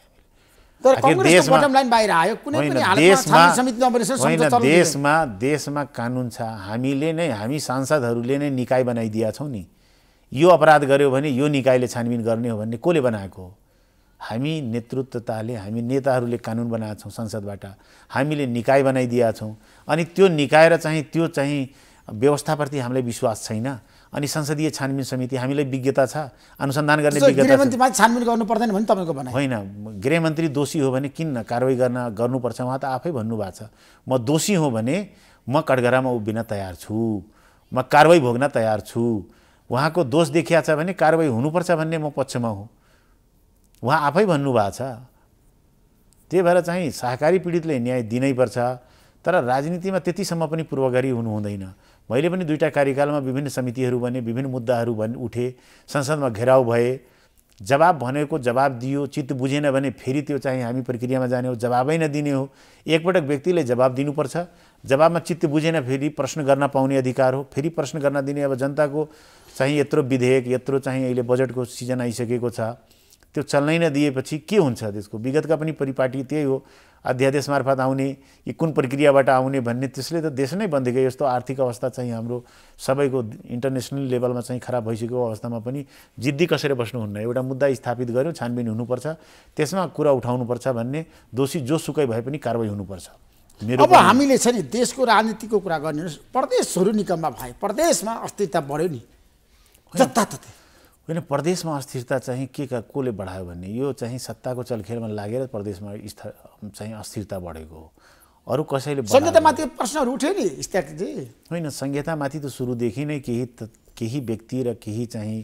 देशमा कानुन छ। हामी सांसदहरूले नै निकाय बनाइदिएका छौँ नि। यो अपराध गर्यो भने यो निकायले छानबिन गर्ने हो भन्ने कसले बनाएको हो? हामी नेतृत्वताले, हामी नेताहरूले कानुन बनाएका छौँ संसदबाट, हामीले निकाय बनाइदिएका छौँ। अनि त्यो निकाय र चाहिँ त्यो चाहिँ व्यवस्थाप्रति हामीलाई विश्वास छैन। अनि संसदीय छानबिन समिति हामीलाई विज्ञता छ, अनुसन्धान गर्ने विज्ञता छ। छानबिन गर्नु पर्दैन भने तपाईँको भनाइ होइन। गृहमन्त्री दोषी हो भने किन कारवाही गर्नुपर्छ? उहाँ त आफै भन्नुभएको छ, म दोषी हुँ भने म कठघरामा उभिन तयार छु, म कारवाही भोग्न तयार छु। उहाँको दोष देखिया छ भने कारवाही हुनुपर्छ भन्ने म पक्षमा हुँ, उहाँ आफै भन्नुभएको छ। त्यही भएर चाहिँ सहकारी पीडितले न्याय दिनैपर्छ। तर राजनीतिमा त्यतिसम्म पनि पूर्वगारी हुनु हुँदैन। मैले पनि दुईटा कार्यकालमा विभिन्न समितिहरू बने, विभिन्न मुद्दाहरू उठे, संसदमा घेराउ भए, जवाब भनेको जवाब दियो, चित्त बुझेन भने फेरि त्यो चाहिँ हामी प्रक्रियामा जाने हो, जवाबै नदिने हो। एकपटक व्यक्तिले जवाब दिनुपर्छ, जवाबमा चित्त बुझेन फेरि प्रश्न गर्न पाउने अधिकार हो। फेरि प्रश्न गर्न दिने अब जनताको चाहिँ यत्रो विधेयक, यत्रो चाहिँ अहिले बजेटको सिजन आइसकेको छ, त्यो चल्नै नदिएपछि के हुन्छ? त्यसको विगतका पनि परिपाटी त्यही हो, अध्यादेश मार्फत आउने कि कुन प्रक्रियाबाट आउने भन्ने, त्यसले त देश नै बन्देको। यस्तो आर्थिक अवस्था चाहिँ हाम्रो सबैको इन्टरनेसनल लेभलमा चाहिँ खराब भइसकेको अवस्थामा पनि जिद्दी कसेर बस्नुहुन्न। एउटा मुद्दा स्थापित गर्यो, छानबिन हुनुपर्छ, त्यसमा कुरा उठाउनुपर्छ भन्ने, दोषी जोसुकै भए पनि कारवाही हुनुपर्छ। अब हामीले छ नि देशको राजनीतिको कुरा गर्ने, प्रदेशहरू निकममा भए, प्रदेशमा अस्थिरता बढ्यो नि जताततै। होइन, प्रदेशमा अस्थिरता चाहिँ कसले बढायो भने यो चाहिँ सत्ताको चलखेलमा लागेर प्रदेशमा चाहिँ अस्थिरता बढेको हो। अरू कसैले संहितामाथि प्रश्नहरू उठ्यो नि इस्त्याकजी? होइन, संहितामाथि त सुरुदेखि नै केही व्यक्ति र केही चाहिँ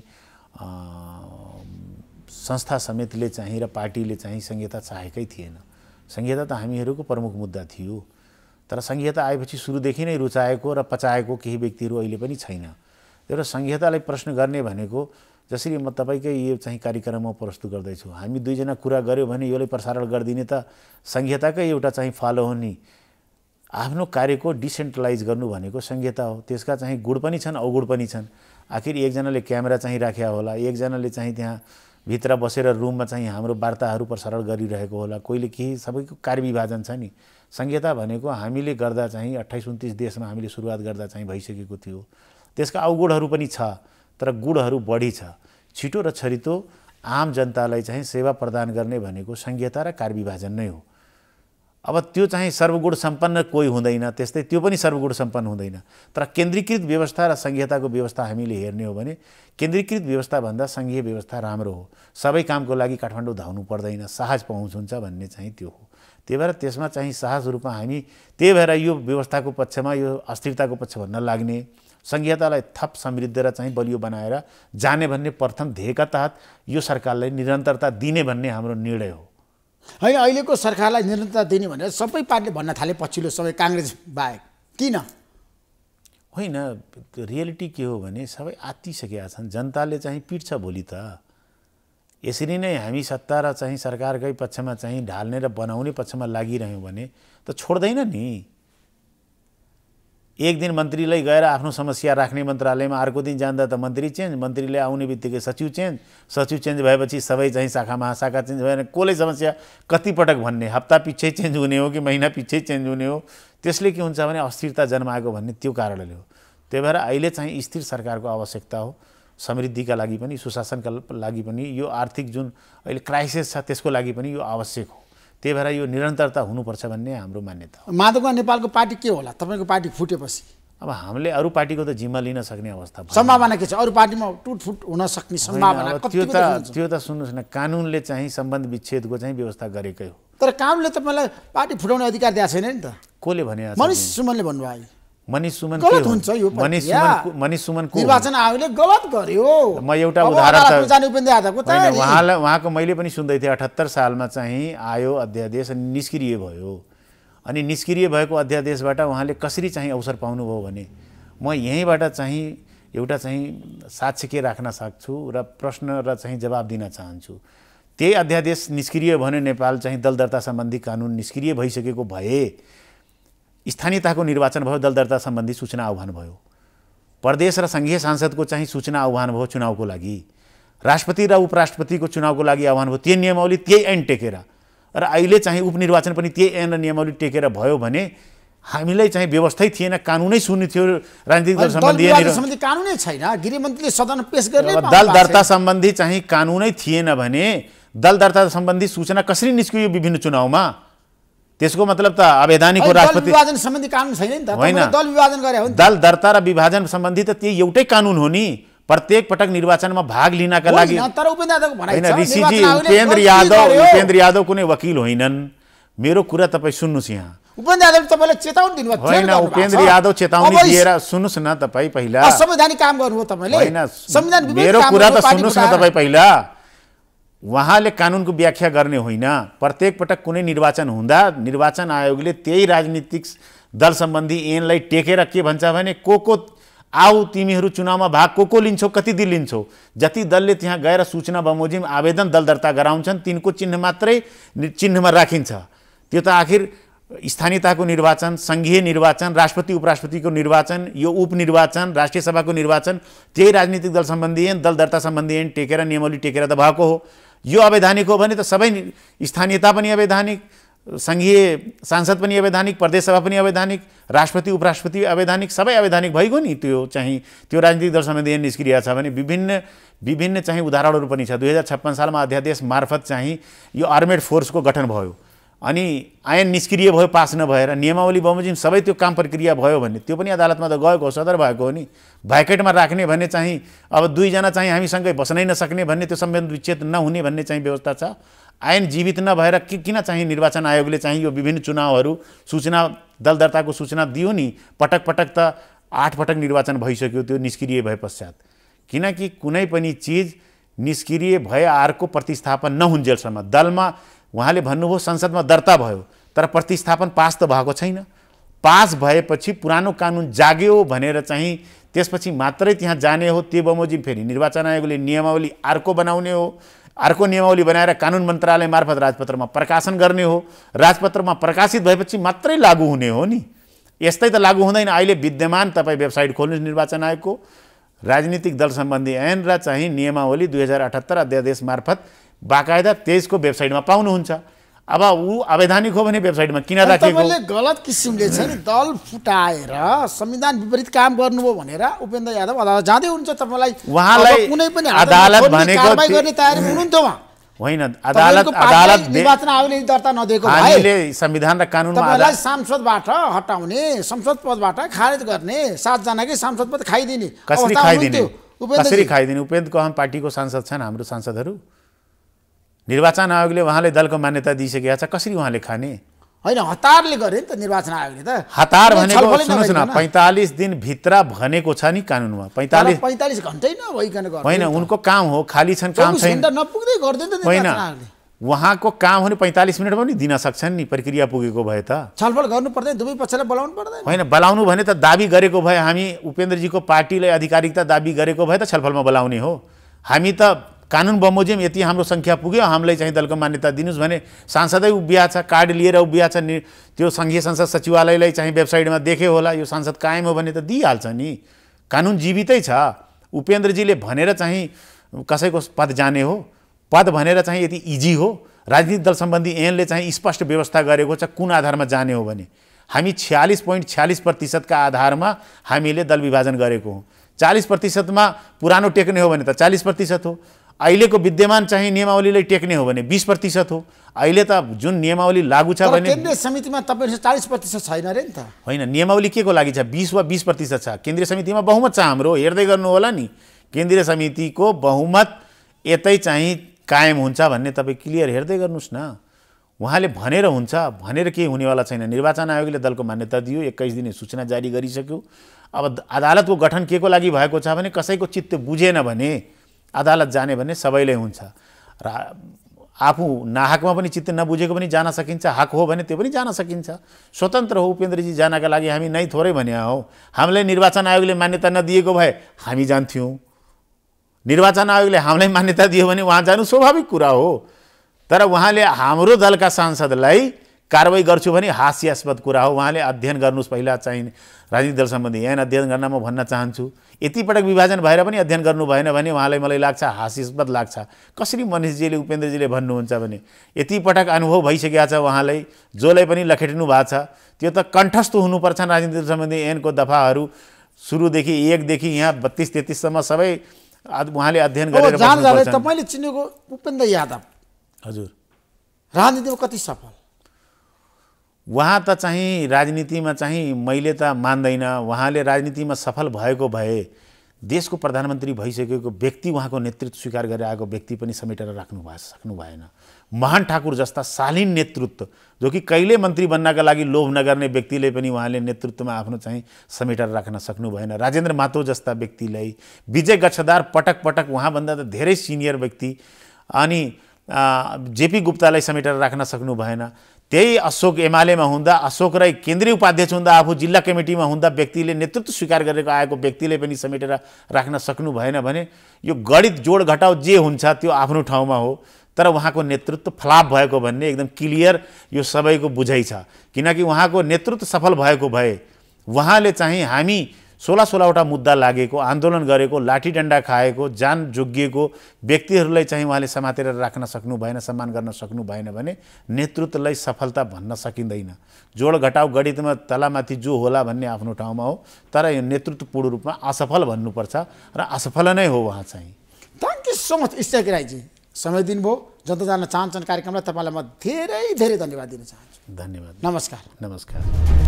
संस्था समेतले चाहिँ र पार्टीले चाहिँ संहिता चाहेकै थिएन। संहिता त हामीहरूको प्रमुख मुद्दा थियो, तर संहिता आएपछि सुरुदेखि नै रुचाएको र पचाएको केही व्यक्तिहरू अहिले पनि छैन। तर संहितालाई प्रश्न गर्ने भनेको, जसरी म तपाईँकै यो चाहिँ कार्यक्रममा प्रस्तुत गर्दैछु, हामी दुईजना कुरा गऱ्यो भने यसलाई प्रसारण गरिदिने त संहिताकै एउटा चाहिँ फलो हो नि। आफ्नो कार्यको डिसेन्ट्रलाइज गर्नु भनेको संहिता हो। त्यसका चाहिँ गुण पनि छन्, अवगुण पनि छन्। आखिर एकजनाले क्यामेरा चाहिँ राख्या होला, एकजनाले चाहिँ त्यहाँ भित्र बसेर रुममा चाहिँ हाम्रो वार्ताहरू प्रसारण गरिरहेको होला, कोहीले केही, सबैको कार्यविभाजन छ नि। संहिता भनेको हामीले गर्दा चाहिँ 28-29 देशमा हामीले सुरुवात गर्दा चाहिँ भइसकेको थियो। त्यसका अवगुणहरू पनि छ, तर गुणहरू बढी छ। छिटो र छरितो आम जनतालाई चाहिँ सेवा प्रदान गर्ने भनेको संहिता र कार्यविभाजन नै हो। अब त्यो चाहिँ सर्वगुण सम्पन्न कोही हुँदैन, त्यस्तै त्यो पनि सर्वगुण सम्पन्न हुँदैन। तर केन्द्रीकृत व्यवस्था र संघीयताको व्यवस्था हामीले हेर्ने हो भने केन्द्रीकृत व्यवस्थाभन्दा संघीय व्यवस्था राम्रो हो। सबै कामको लागि काठमाडौँ धाउनु पर्दैन, सहज पहुँच हुन्छ भन्ने चाहिँ त्यो हो। त्यही भएर त्यसमा चाहिँ सहज रूपमा हामी त्यही भएर यो व्यवस्थाको पक्षमा यो अस्थिरताको पक्षमा नलाग्ने, संघीयतालाई थप समृद्ध र चाहिँ बलियो बनाएर जाने भन्ने प्रथम ध्येयका तहत यो सरकारलाई निरन्तरता दिने भन्ने हाम्रो निर्णय हो। होइन, अहिलेको सरकारलाई निरन्तरता दिने भनेर सबै पार्टीले भन्न थाले पछिल्लो समय, काङ्ग्रेस बाहेक। किन? होइन, रियालिटी के हो भने सबै आत्तिसकेका छन्, जनताले चाहिँ पिट्छ भोलि त। यसरी नै हामी सत्ता र चाहिँ सरकारकै पक्षमा चाहिँ ढाल्ने र बनाउने पक्षमा लागिरह्यौँ भने त छोड्दैन नि। एक दिन मन्त्रीलाई गएर आफ्नो समस्या राख्ने मन्त्रालयमा, अर्को दिन जाँदा त मन्त्री चेन्ज, मन्त्रीले आउने बित्तिकै सचिव चेन्ज, सचिव चेन्ज भएपछि सबै चाहिँ शाखा महाशाखा चेन्ज भएन। कसले समस्या कति पटक भन्ने, हप्ता पछि चेन्ज हुने हो कि महिना पछि चेन्ज हुने हो, त्यसले के हुन्छ भने अस्थिरता जन्माएको भन्ने त्यो कारणले हो। त्यही भएर अहिले चाहिँ स्थिर सरकारको आवश्यकता हो, समृद्धिका लागि पनि, सुशासनका लागि पनि, यो आर्थिक जुन अहिले क्राइसिस छ त्यसको लागि पनि यो आवश्यक हो। त्यही भएर यो निरन्तरता हुनुपर्छ भन्ने हाम्रो मान्यता हो। माधवकुमार नेपालको पार्टी के होला तपाईँको पार्टी फुटेपछि? अब हामीले अरू पार्टीको त जिम्मा लिन सक्ने अवस्था, सम्भावना के छ? अरू पार्टीमा टुटफुट हुन सक्ने सम्भावना त्यो त सुन्नुहोस् न, कानुनले चाहिँ सम्बन्ध विच्छेदको चाहिँ व्यवस्था गरेकै हो। तर कानुनले तपाईँलाई पार्टी फुटाउने अधिकार दिएको छैन नि त। कसले भने? मनिष सुमनले भन्नुभयो। मनिष सुमन गलत हुन्छ यो। मनिष सुमन निर्वाचन आयोगले गलत गर्यो। म एउटा उदाहरण उहाँको मैले पनि सुन्दै थिएँ। 78 सालमा चाहिँ आयो अध्यादेश, अनि निष्क्रिय भयो। अनि निष्क्रिय भएको अध्यादेशबाट उहाँले कसरी चाहिँ अवसर पाउनुभयो भने म यहीँबाट चाहिँ एउटा चाहिँ साक्ष्य के राख्न सक्छु र प्रश्न र चाहिँ जवाब दिन चाहन्छु। त्यही अध्यादेश निष्क्रिय भने नेपाल चाहिँ दल दर्ता सम्बन्धी कानुन निष्क्रिय भइसकेको भए स्थानीयताको निर्वाचन भयो, दल दर्ता सम्बन्धी सूचना आह्वान भयो, प्रदेश र संघीय सांसदको चाहिँ सूचना आह्वान भयो चुनावको लागि, राष्ट्रपति र उपराष्ट्रपतिको चुनावको लागि आह्वान भयो, त्यही नियमावली त्यही ऐन टेकेर, र अहिले चाहिँ उपनिर्वाचन पनि त्यही ऐन र नियमावली टेकेर भयो भने हामीलाई चाहिँ व्यवस्थै थिएन, कानुनै शून्य थियो। राजनीतिक दल सम्बन्धी कानुनै छैन, गृहमन्त्रीले सदन पेश गर्ने दल दर्ता सम्बन्धी चाहिँ कानुनै थिएन भने दल दर्ता सम्बन्धी सूचना कसरी निस्कियो विभिन्न चुनावमा? त्यसको मतलब त अवैधानिक हो। राष्ट्रपति विभाजन सम्बन्धी कानुन छैन नि त, दल विभाजन गरे हो नि। दल दर्ता र विभाजन सम्बन्धी त त्यही एउटै कानुन हो नि। प्रत्येक पटक निर्वाचनमा भाग लिनका लागि तर उपेन्द्र यादवको भनाइ छ, ऋषिजी उपेन्द्र यादव कुनै वकिल होइनन्। मेरो कुरा तपाईँ सुन्नुहोस्, यहाँ उपेन्द्र यादव तपाईँले चेतावनी दिनुभएको होइन। उपेन्द्र यादव चेतावनी दिएर सुन्नुहोस् न तपाईँ पहिला। संवैधानिक काम गर्नुभयो तपाईँले, संविधान मेरो कुरा त सुन्नुहोस् न तपाईँ पहिला। उहाँले कानुनको व्याख्या गर्ने होइन। प्रत्येक पटक कुनै निर्वाचन हुँदा निर्वाचन आयोगले त्यही राजनीतिक दल सम्बन्धी ऐनलाई टेकेर के भन्छ भने को आऊ तिमीहरू चुनावमा भाग को लिन्छौ, कति दिन लिन्छौ, जति दलले त्यहाँ गएर सूचना बमोजिम आवेदन दल दर्ता गराउँछन् तिनको चिन्ह मात्रै चिन्हमा राखिन्छ। त्यो त आखिर स्थानीयताको निर्वाचन, संघीय निर्वाचन, राष्ट्रपति उपराष्ट्रपतिको निर्वाचन, यो उपनिर्वाचन, राष्ट्रिय सभाको निर्वाचन त्यही राजनीतिक दल सम्बन्धी ऐन, दल दर्ता सम्बन्धी ऐन टेकेर नियमावली टेकेर त भएको हो। यो अवैधानिक हो भने त सबै स्थानीयता पनि अवैधानिक, संघीय सांसद पनि अवैधानिक, प्रदेश सभा पनि अवैधानिक, राष्ट्रपति उपराष्ट्रपति अवैधानिक, सबै अवैधानिक भइगयो नि। त्यो चाहिँ त्यो राजनीतिक दल सम्बन्धी ऐन निष्क्रिय छ भने विभिन्न चाहिँ उदाहरणहरू पनि छ। 2056 सालमा अध्यादेश मार्फत चाहिँ यो आर्मेड फोर्सको गठन भयो, अनि ऐन निष्क्रिय भयो पास नभएर, नियमावली बमोजिम सबै त्यो काम प्रक्रिया भयो भने त्यो पनि अदालतमा त गएको हो, सदर भएको हो नि। भ्याकेटमा राख्ने भन्ने चाहिँ अब दुईजना चाहिँ हामीसँगै बस्नै नसक्ने भन्ने, त्यो सम्बन्ध विच्छेद नहुने भन्ने चाहिँ व्यवस्था छ। ऐन जीवित नभएर किन चाहिँ निर्वाचन आयोगले चाहिँ यो विभिन्न चुनावहरू सूचना दल दर्ताको सूचना दियो नि। पटक पटक त 8 पटक निर्वाचन भइसक्यो त्यो निष्क्रिय भए पश्चात। किनकि कुनै पनि चिज निष्क्रिय भए आरको प्रतिस्थापन नहुन्जेलसम्म दलमा उहाँले भन्नुभयो संसदमा दर्ता भयो तर प्रतिस्थापन पास त भएको छैन। पास भएपछि पुरानो कानुन जाग्यो भनेर चाहिँ त्यसपछि मात्रै त्यहाँ जाने हो। त्यो बमोजिम फेरि निर्वाचन आयोगले नियमावली अर्को बनाउने हो, अर्को नियमावली बनाएर कानुन मन्त्रालय मार्फत राजपत्रमा प्रकाशन गर्ने हो। राजपत्रमा प्रकाशित भएपछि मात्रै लागू हुने हो नि। यस्तै त लागू हुँदैन। अहिले विद्यमान तपाईँ वेबसाइट खोल्नुहोस् निर्वाचन आयोगको, राजनीतिक दल सम्बन्धी ऐन र चाहिँ नियमावली 2078 अध्यादेश मार्फत बाकायदा त्यसको वेबसाइटमा पाउनुहुन्छ। अब ऊ अवैधानिक हो भने वेबसाइटमा किन राखेको? तपाईँले गलत किसिमले चाहिँ दल फुटाएर संविधान विपरीत काम गर्नुभयो भनेर उपेन्द्र यादव अदालत जाँदै हुन्छ। तपाईँलाई उहाँलाई कुनै पनि अदालत भनेको कारबाही गर्ने तयारी हुनुहुन्थ्यो होइन अदालत निर्वाचन आयोगले दर्ता नदिएको भए हामीले संविधान र कानुनमा तपाईलाई सांसदबाट हटाउने, संसद पदबाट खारेज गर्ने, 7 जनाकै सांसद पद खाइदिने कसरी खाइदिने उपेन्द्र कहम पार्टीको सांसद छन् हाम्रो सांसदहरू। निर्वाचन आयोगले उहाँले दलको मान्यता दिइसकेका छ, कसरी उहाँले खाने? होइन हतारले गरे नि त निर्वाचन आयोगले त। हतार भनेको सुन्नुहोस् न 45 दिन भित्र भनेको छ नि कानुनमा। 45 घण्टै नभइकन गर्छ होइन, उनको काम हो, खाली छन् काम छैन नपुग्दै गर्दैन त निर्वाचन आयोगले। उहाँको काम हो नि 45 मिनटमा पनि दिन सक्छन् नि, प्रक्रिया पुगेको भए त। छलफल गर्नु पर्दैन, दुवै पक्षलाई बोलाउनु पर्दैन। होइन बोलाउनु भने त दाबी गरेको भए, हामी उपेन्द्रजीको पार्टीले आधिकारिकता दाबी गरेको भए त छलफलमा बोलाउने हो। हामी त कानुन बमोजिम यति हाम्रो सङ्ख्या पुग्यो, हामीलाई चाहिँ दलको मान्यता दिनुहोस् भने सांसदै उभिया छ, कार्ड लिएर उभिया छ, त्यो सङ्घीय संसद सचिवालयलाई चाहिँ वेबसाइटमा देख्यो होला यो सांसद कायम हो भने त दिइहाल्छ नि। कानुन जीवितै छ। उपेन्द्रजीले भनेर चाहिँ कसैको पद जाने हो, पद भनेर चाहिँ यति इजी हो? राजनीतिक दल सम्बन्धी ऐनले चाहिँ स्पष्ट व्यवस्था गरेको छ कुन आधारमा जाने हो भने। हामी 46.46% का आधारमा हामीले दल विभाजन गरेको हो। 40%मा पुरानो टेक्ने हो भने त 40% हो। अहिलेको विद्यमान चाहिँ नियमावलीलाई टेक्ने हो भने 20% हो। अहिले त जुन नियमावली लागू छ भने केन्द्रीय समितिमा तपाईहरु 40% छैन रे नि त। होइन, नियमावली के को लागि छ? 20 वा 20% छ। केन्द्रीय समितिमा बहुमत छ हाम्रो, हेर्दै गर्नु होला नि। केन्द्रीय समितिको बहुमत यतै चाहिँ कायम हुन्छ भन्ने तपाईँ क्लियर हेर्दै गर्नुहोस् न। उहाँले भनेर हुन्छ, भनेर केही हुनेवाला छैन। निर्वाचन आयोगले दलको मान्यता दियो, 21 दिने सूचना जारी गरिसक्यो। अब अदालतको गठन के को लागि भएको छ भने कसैको चित्त बुझेन भने अदालत जाने भन्ने सबैले हुन्छ। र आफू नाहकमा पनि चित्त नबुझेको पनि जान सकिन्छ, हक हो भने त्यो पनि जान सकिन्छ। स्वतन्त्र हो उपेन्द्रजी जानका लागि हामी नै थोरै भने हो। हामीलाई निर्वाचन आयोगले मान्यता नदिएको भए हामी जान्थ्यौँ। निर्वाचन आयोगले हामीलाई मान्यता दियो भने उहाँ जानु स्वाभाविक कुरा हो। तर उहाँले हाम्रो दलका सांसदलाई कारबाही गर्छु भने हास्यास्पद कुरा हो। उहाँले अध्ययन गर्नुहोस् पहिला चाहिँ राजनीतिक दल सम्बन्धी ऐन अध्ययन गर्न म भन्न चाहन्छु। यति पटक विभाजन भएर पनि अध्ययन गर्नु भएन भने उहाँलाई मलाई लाग्छ हास्यास्पद लाग्छ। कसरी मनिषजीले उपेन्द्रजीले भन्नुहुन्छ भने यति पटक अनुभव भइसकेको छ उहाँलाई, जसलाई पनि लखेट्नु भएको छ। त्यो त कण्ठस्थ हुनुपर्छ। राजनीतिक सम्बन्धी ऐनको दफाहरू सुरुदेखि 1 देखि यहाँ 32-33 सम्म सबै उहाँले अध्ययन गरेर बस्नुपर्छ। तपाईले चिनेको उपेन्द्र यादव हजुर राजनीतिमा कति सफल? उहाँ त चाहिँ राजनीतिमा चाहिँ मैले त मान्दैन। उहाँले राजनीतिमा सफल भएको भए देशको प्रधानमन्त्री भइसकेको व्यक्ति, उहाँको नेतृत्व स्वीकार गरेर आएको व्यक्ति पनि समेटेर सक्नु भएन। महान ठाकुर जस्ता शालीन नेतृत्व जो कि कहिले मन्त्री बन्नका लागि लोभ नगर्ने व्यक्तिले पनि उहाँले नेतृत्वमा आफ्नो चाहिँ समेटेर राख्न सक्नु भएन। राजेन्द्र मातो जस्ता व्यक्तिलाई, विजय गच्छदार पटक पटक उहाँभन्दा त धेरै सिनियर व्यक्ति, अनि जेपी गुप्तालाई समेटेर राख्न सक्नु भएन। त्यही अशोक एमालेमा हुँदा, अशोक राई केन्द्रीय उपाध्यक्ष हुँदा, आफू जिल्ला कमिटीमा हुँदा व्यक्तिले नेतृत्व स्वीकार गरेर आएको व्यक्तिले पनि समेटेर राख्न सक्नु भएन भने यो गणित जोड घटाउ जे हुन्छ त्यो आफ्नो ठाउँमा हो। तर उहाँको नेतृत्व फ्लाप भएको भन्ने एकदम क्लियर यो सबैको बुझाइ छ। किनकि उहाँको नेतृत्व सफल भएको भए उहाँले चाहिँ हामी 16-16वटा मुद्दा लागेको, आन्दोलन गरेको, लाठीडण्डा खाएको, जान जोगिएको व्यक्तिहरूलाई चाहिँ उहाँले समातेर राख्न सक्नु भएन, सम्मान गर्न सक्नु भएन भने नेतृत्वलाई सफलता भन्न सकिँदैन। जोड घटाउ गणितमा तलामाथि जो होला भन्ने आफ्नो ठाउँमा हो, तर यो नेतृत्व पूर्ण रूपमा असफल भन्नुपर्छ र असफल नै हो उहाँ चाहिँ। थ्याङ्क यू सो मच इस्टेक राईजी, समय दिनुभयो। जनता जान्न चाहन्छन् कार्यक्रमलाई तपाईँलाई म धेरै धेरै धन्यवाद दिन चाहन्छु। धन्यवाद। नमस्कार। नमस्कार।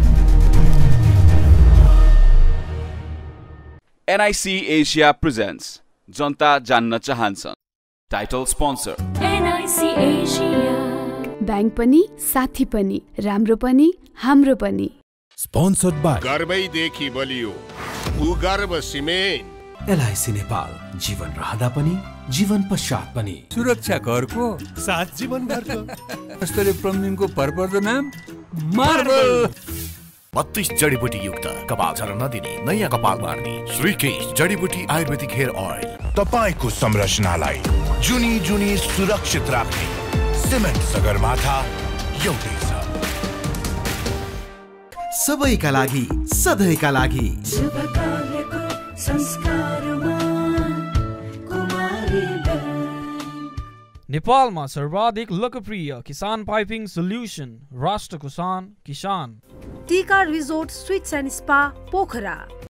NIC Asia presents जनता जान्न चाहन्छन् title sponsor NIC Asia bank पनि साथी पनि राम्रो पनि हाम्रो पनि स्पोन्सर्ड बाइ गर्वैदेखि बलियो भूगर्भ सिमेन्ट LIC नेपाल, जीवन रहँदा पनि जीवन पश्चात पनि सुरक्षा करको साथ जीवन भरको स्तरीय प्लम्बिङको भरपर्दो नाम मार्बल। 32 जडीबुटी युक्त कपाल झर्न नदिने नयाँ कपाल बार्ने श्रीकेश जडीबुटी आयुर्वेदिक हेयर ऑयल। तपाईको संरचनालाई जुनी जुनी सुरक्षित राख्ने सिमेन्ट सगरमाथा एउटै छ। सबैका लागि सधैँका लागि शुभ कार्यको संस्कारमा कुमारी नेपालमा सर्वाधिक लोकप्रिय किसान पाइपिङ सोल्युसन राष्ट्र कुसान किसान। टीका resort sweets and spa Pokhara.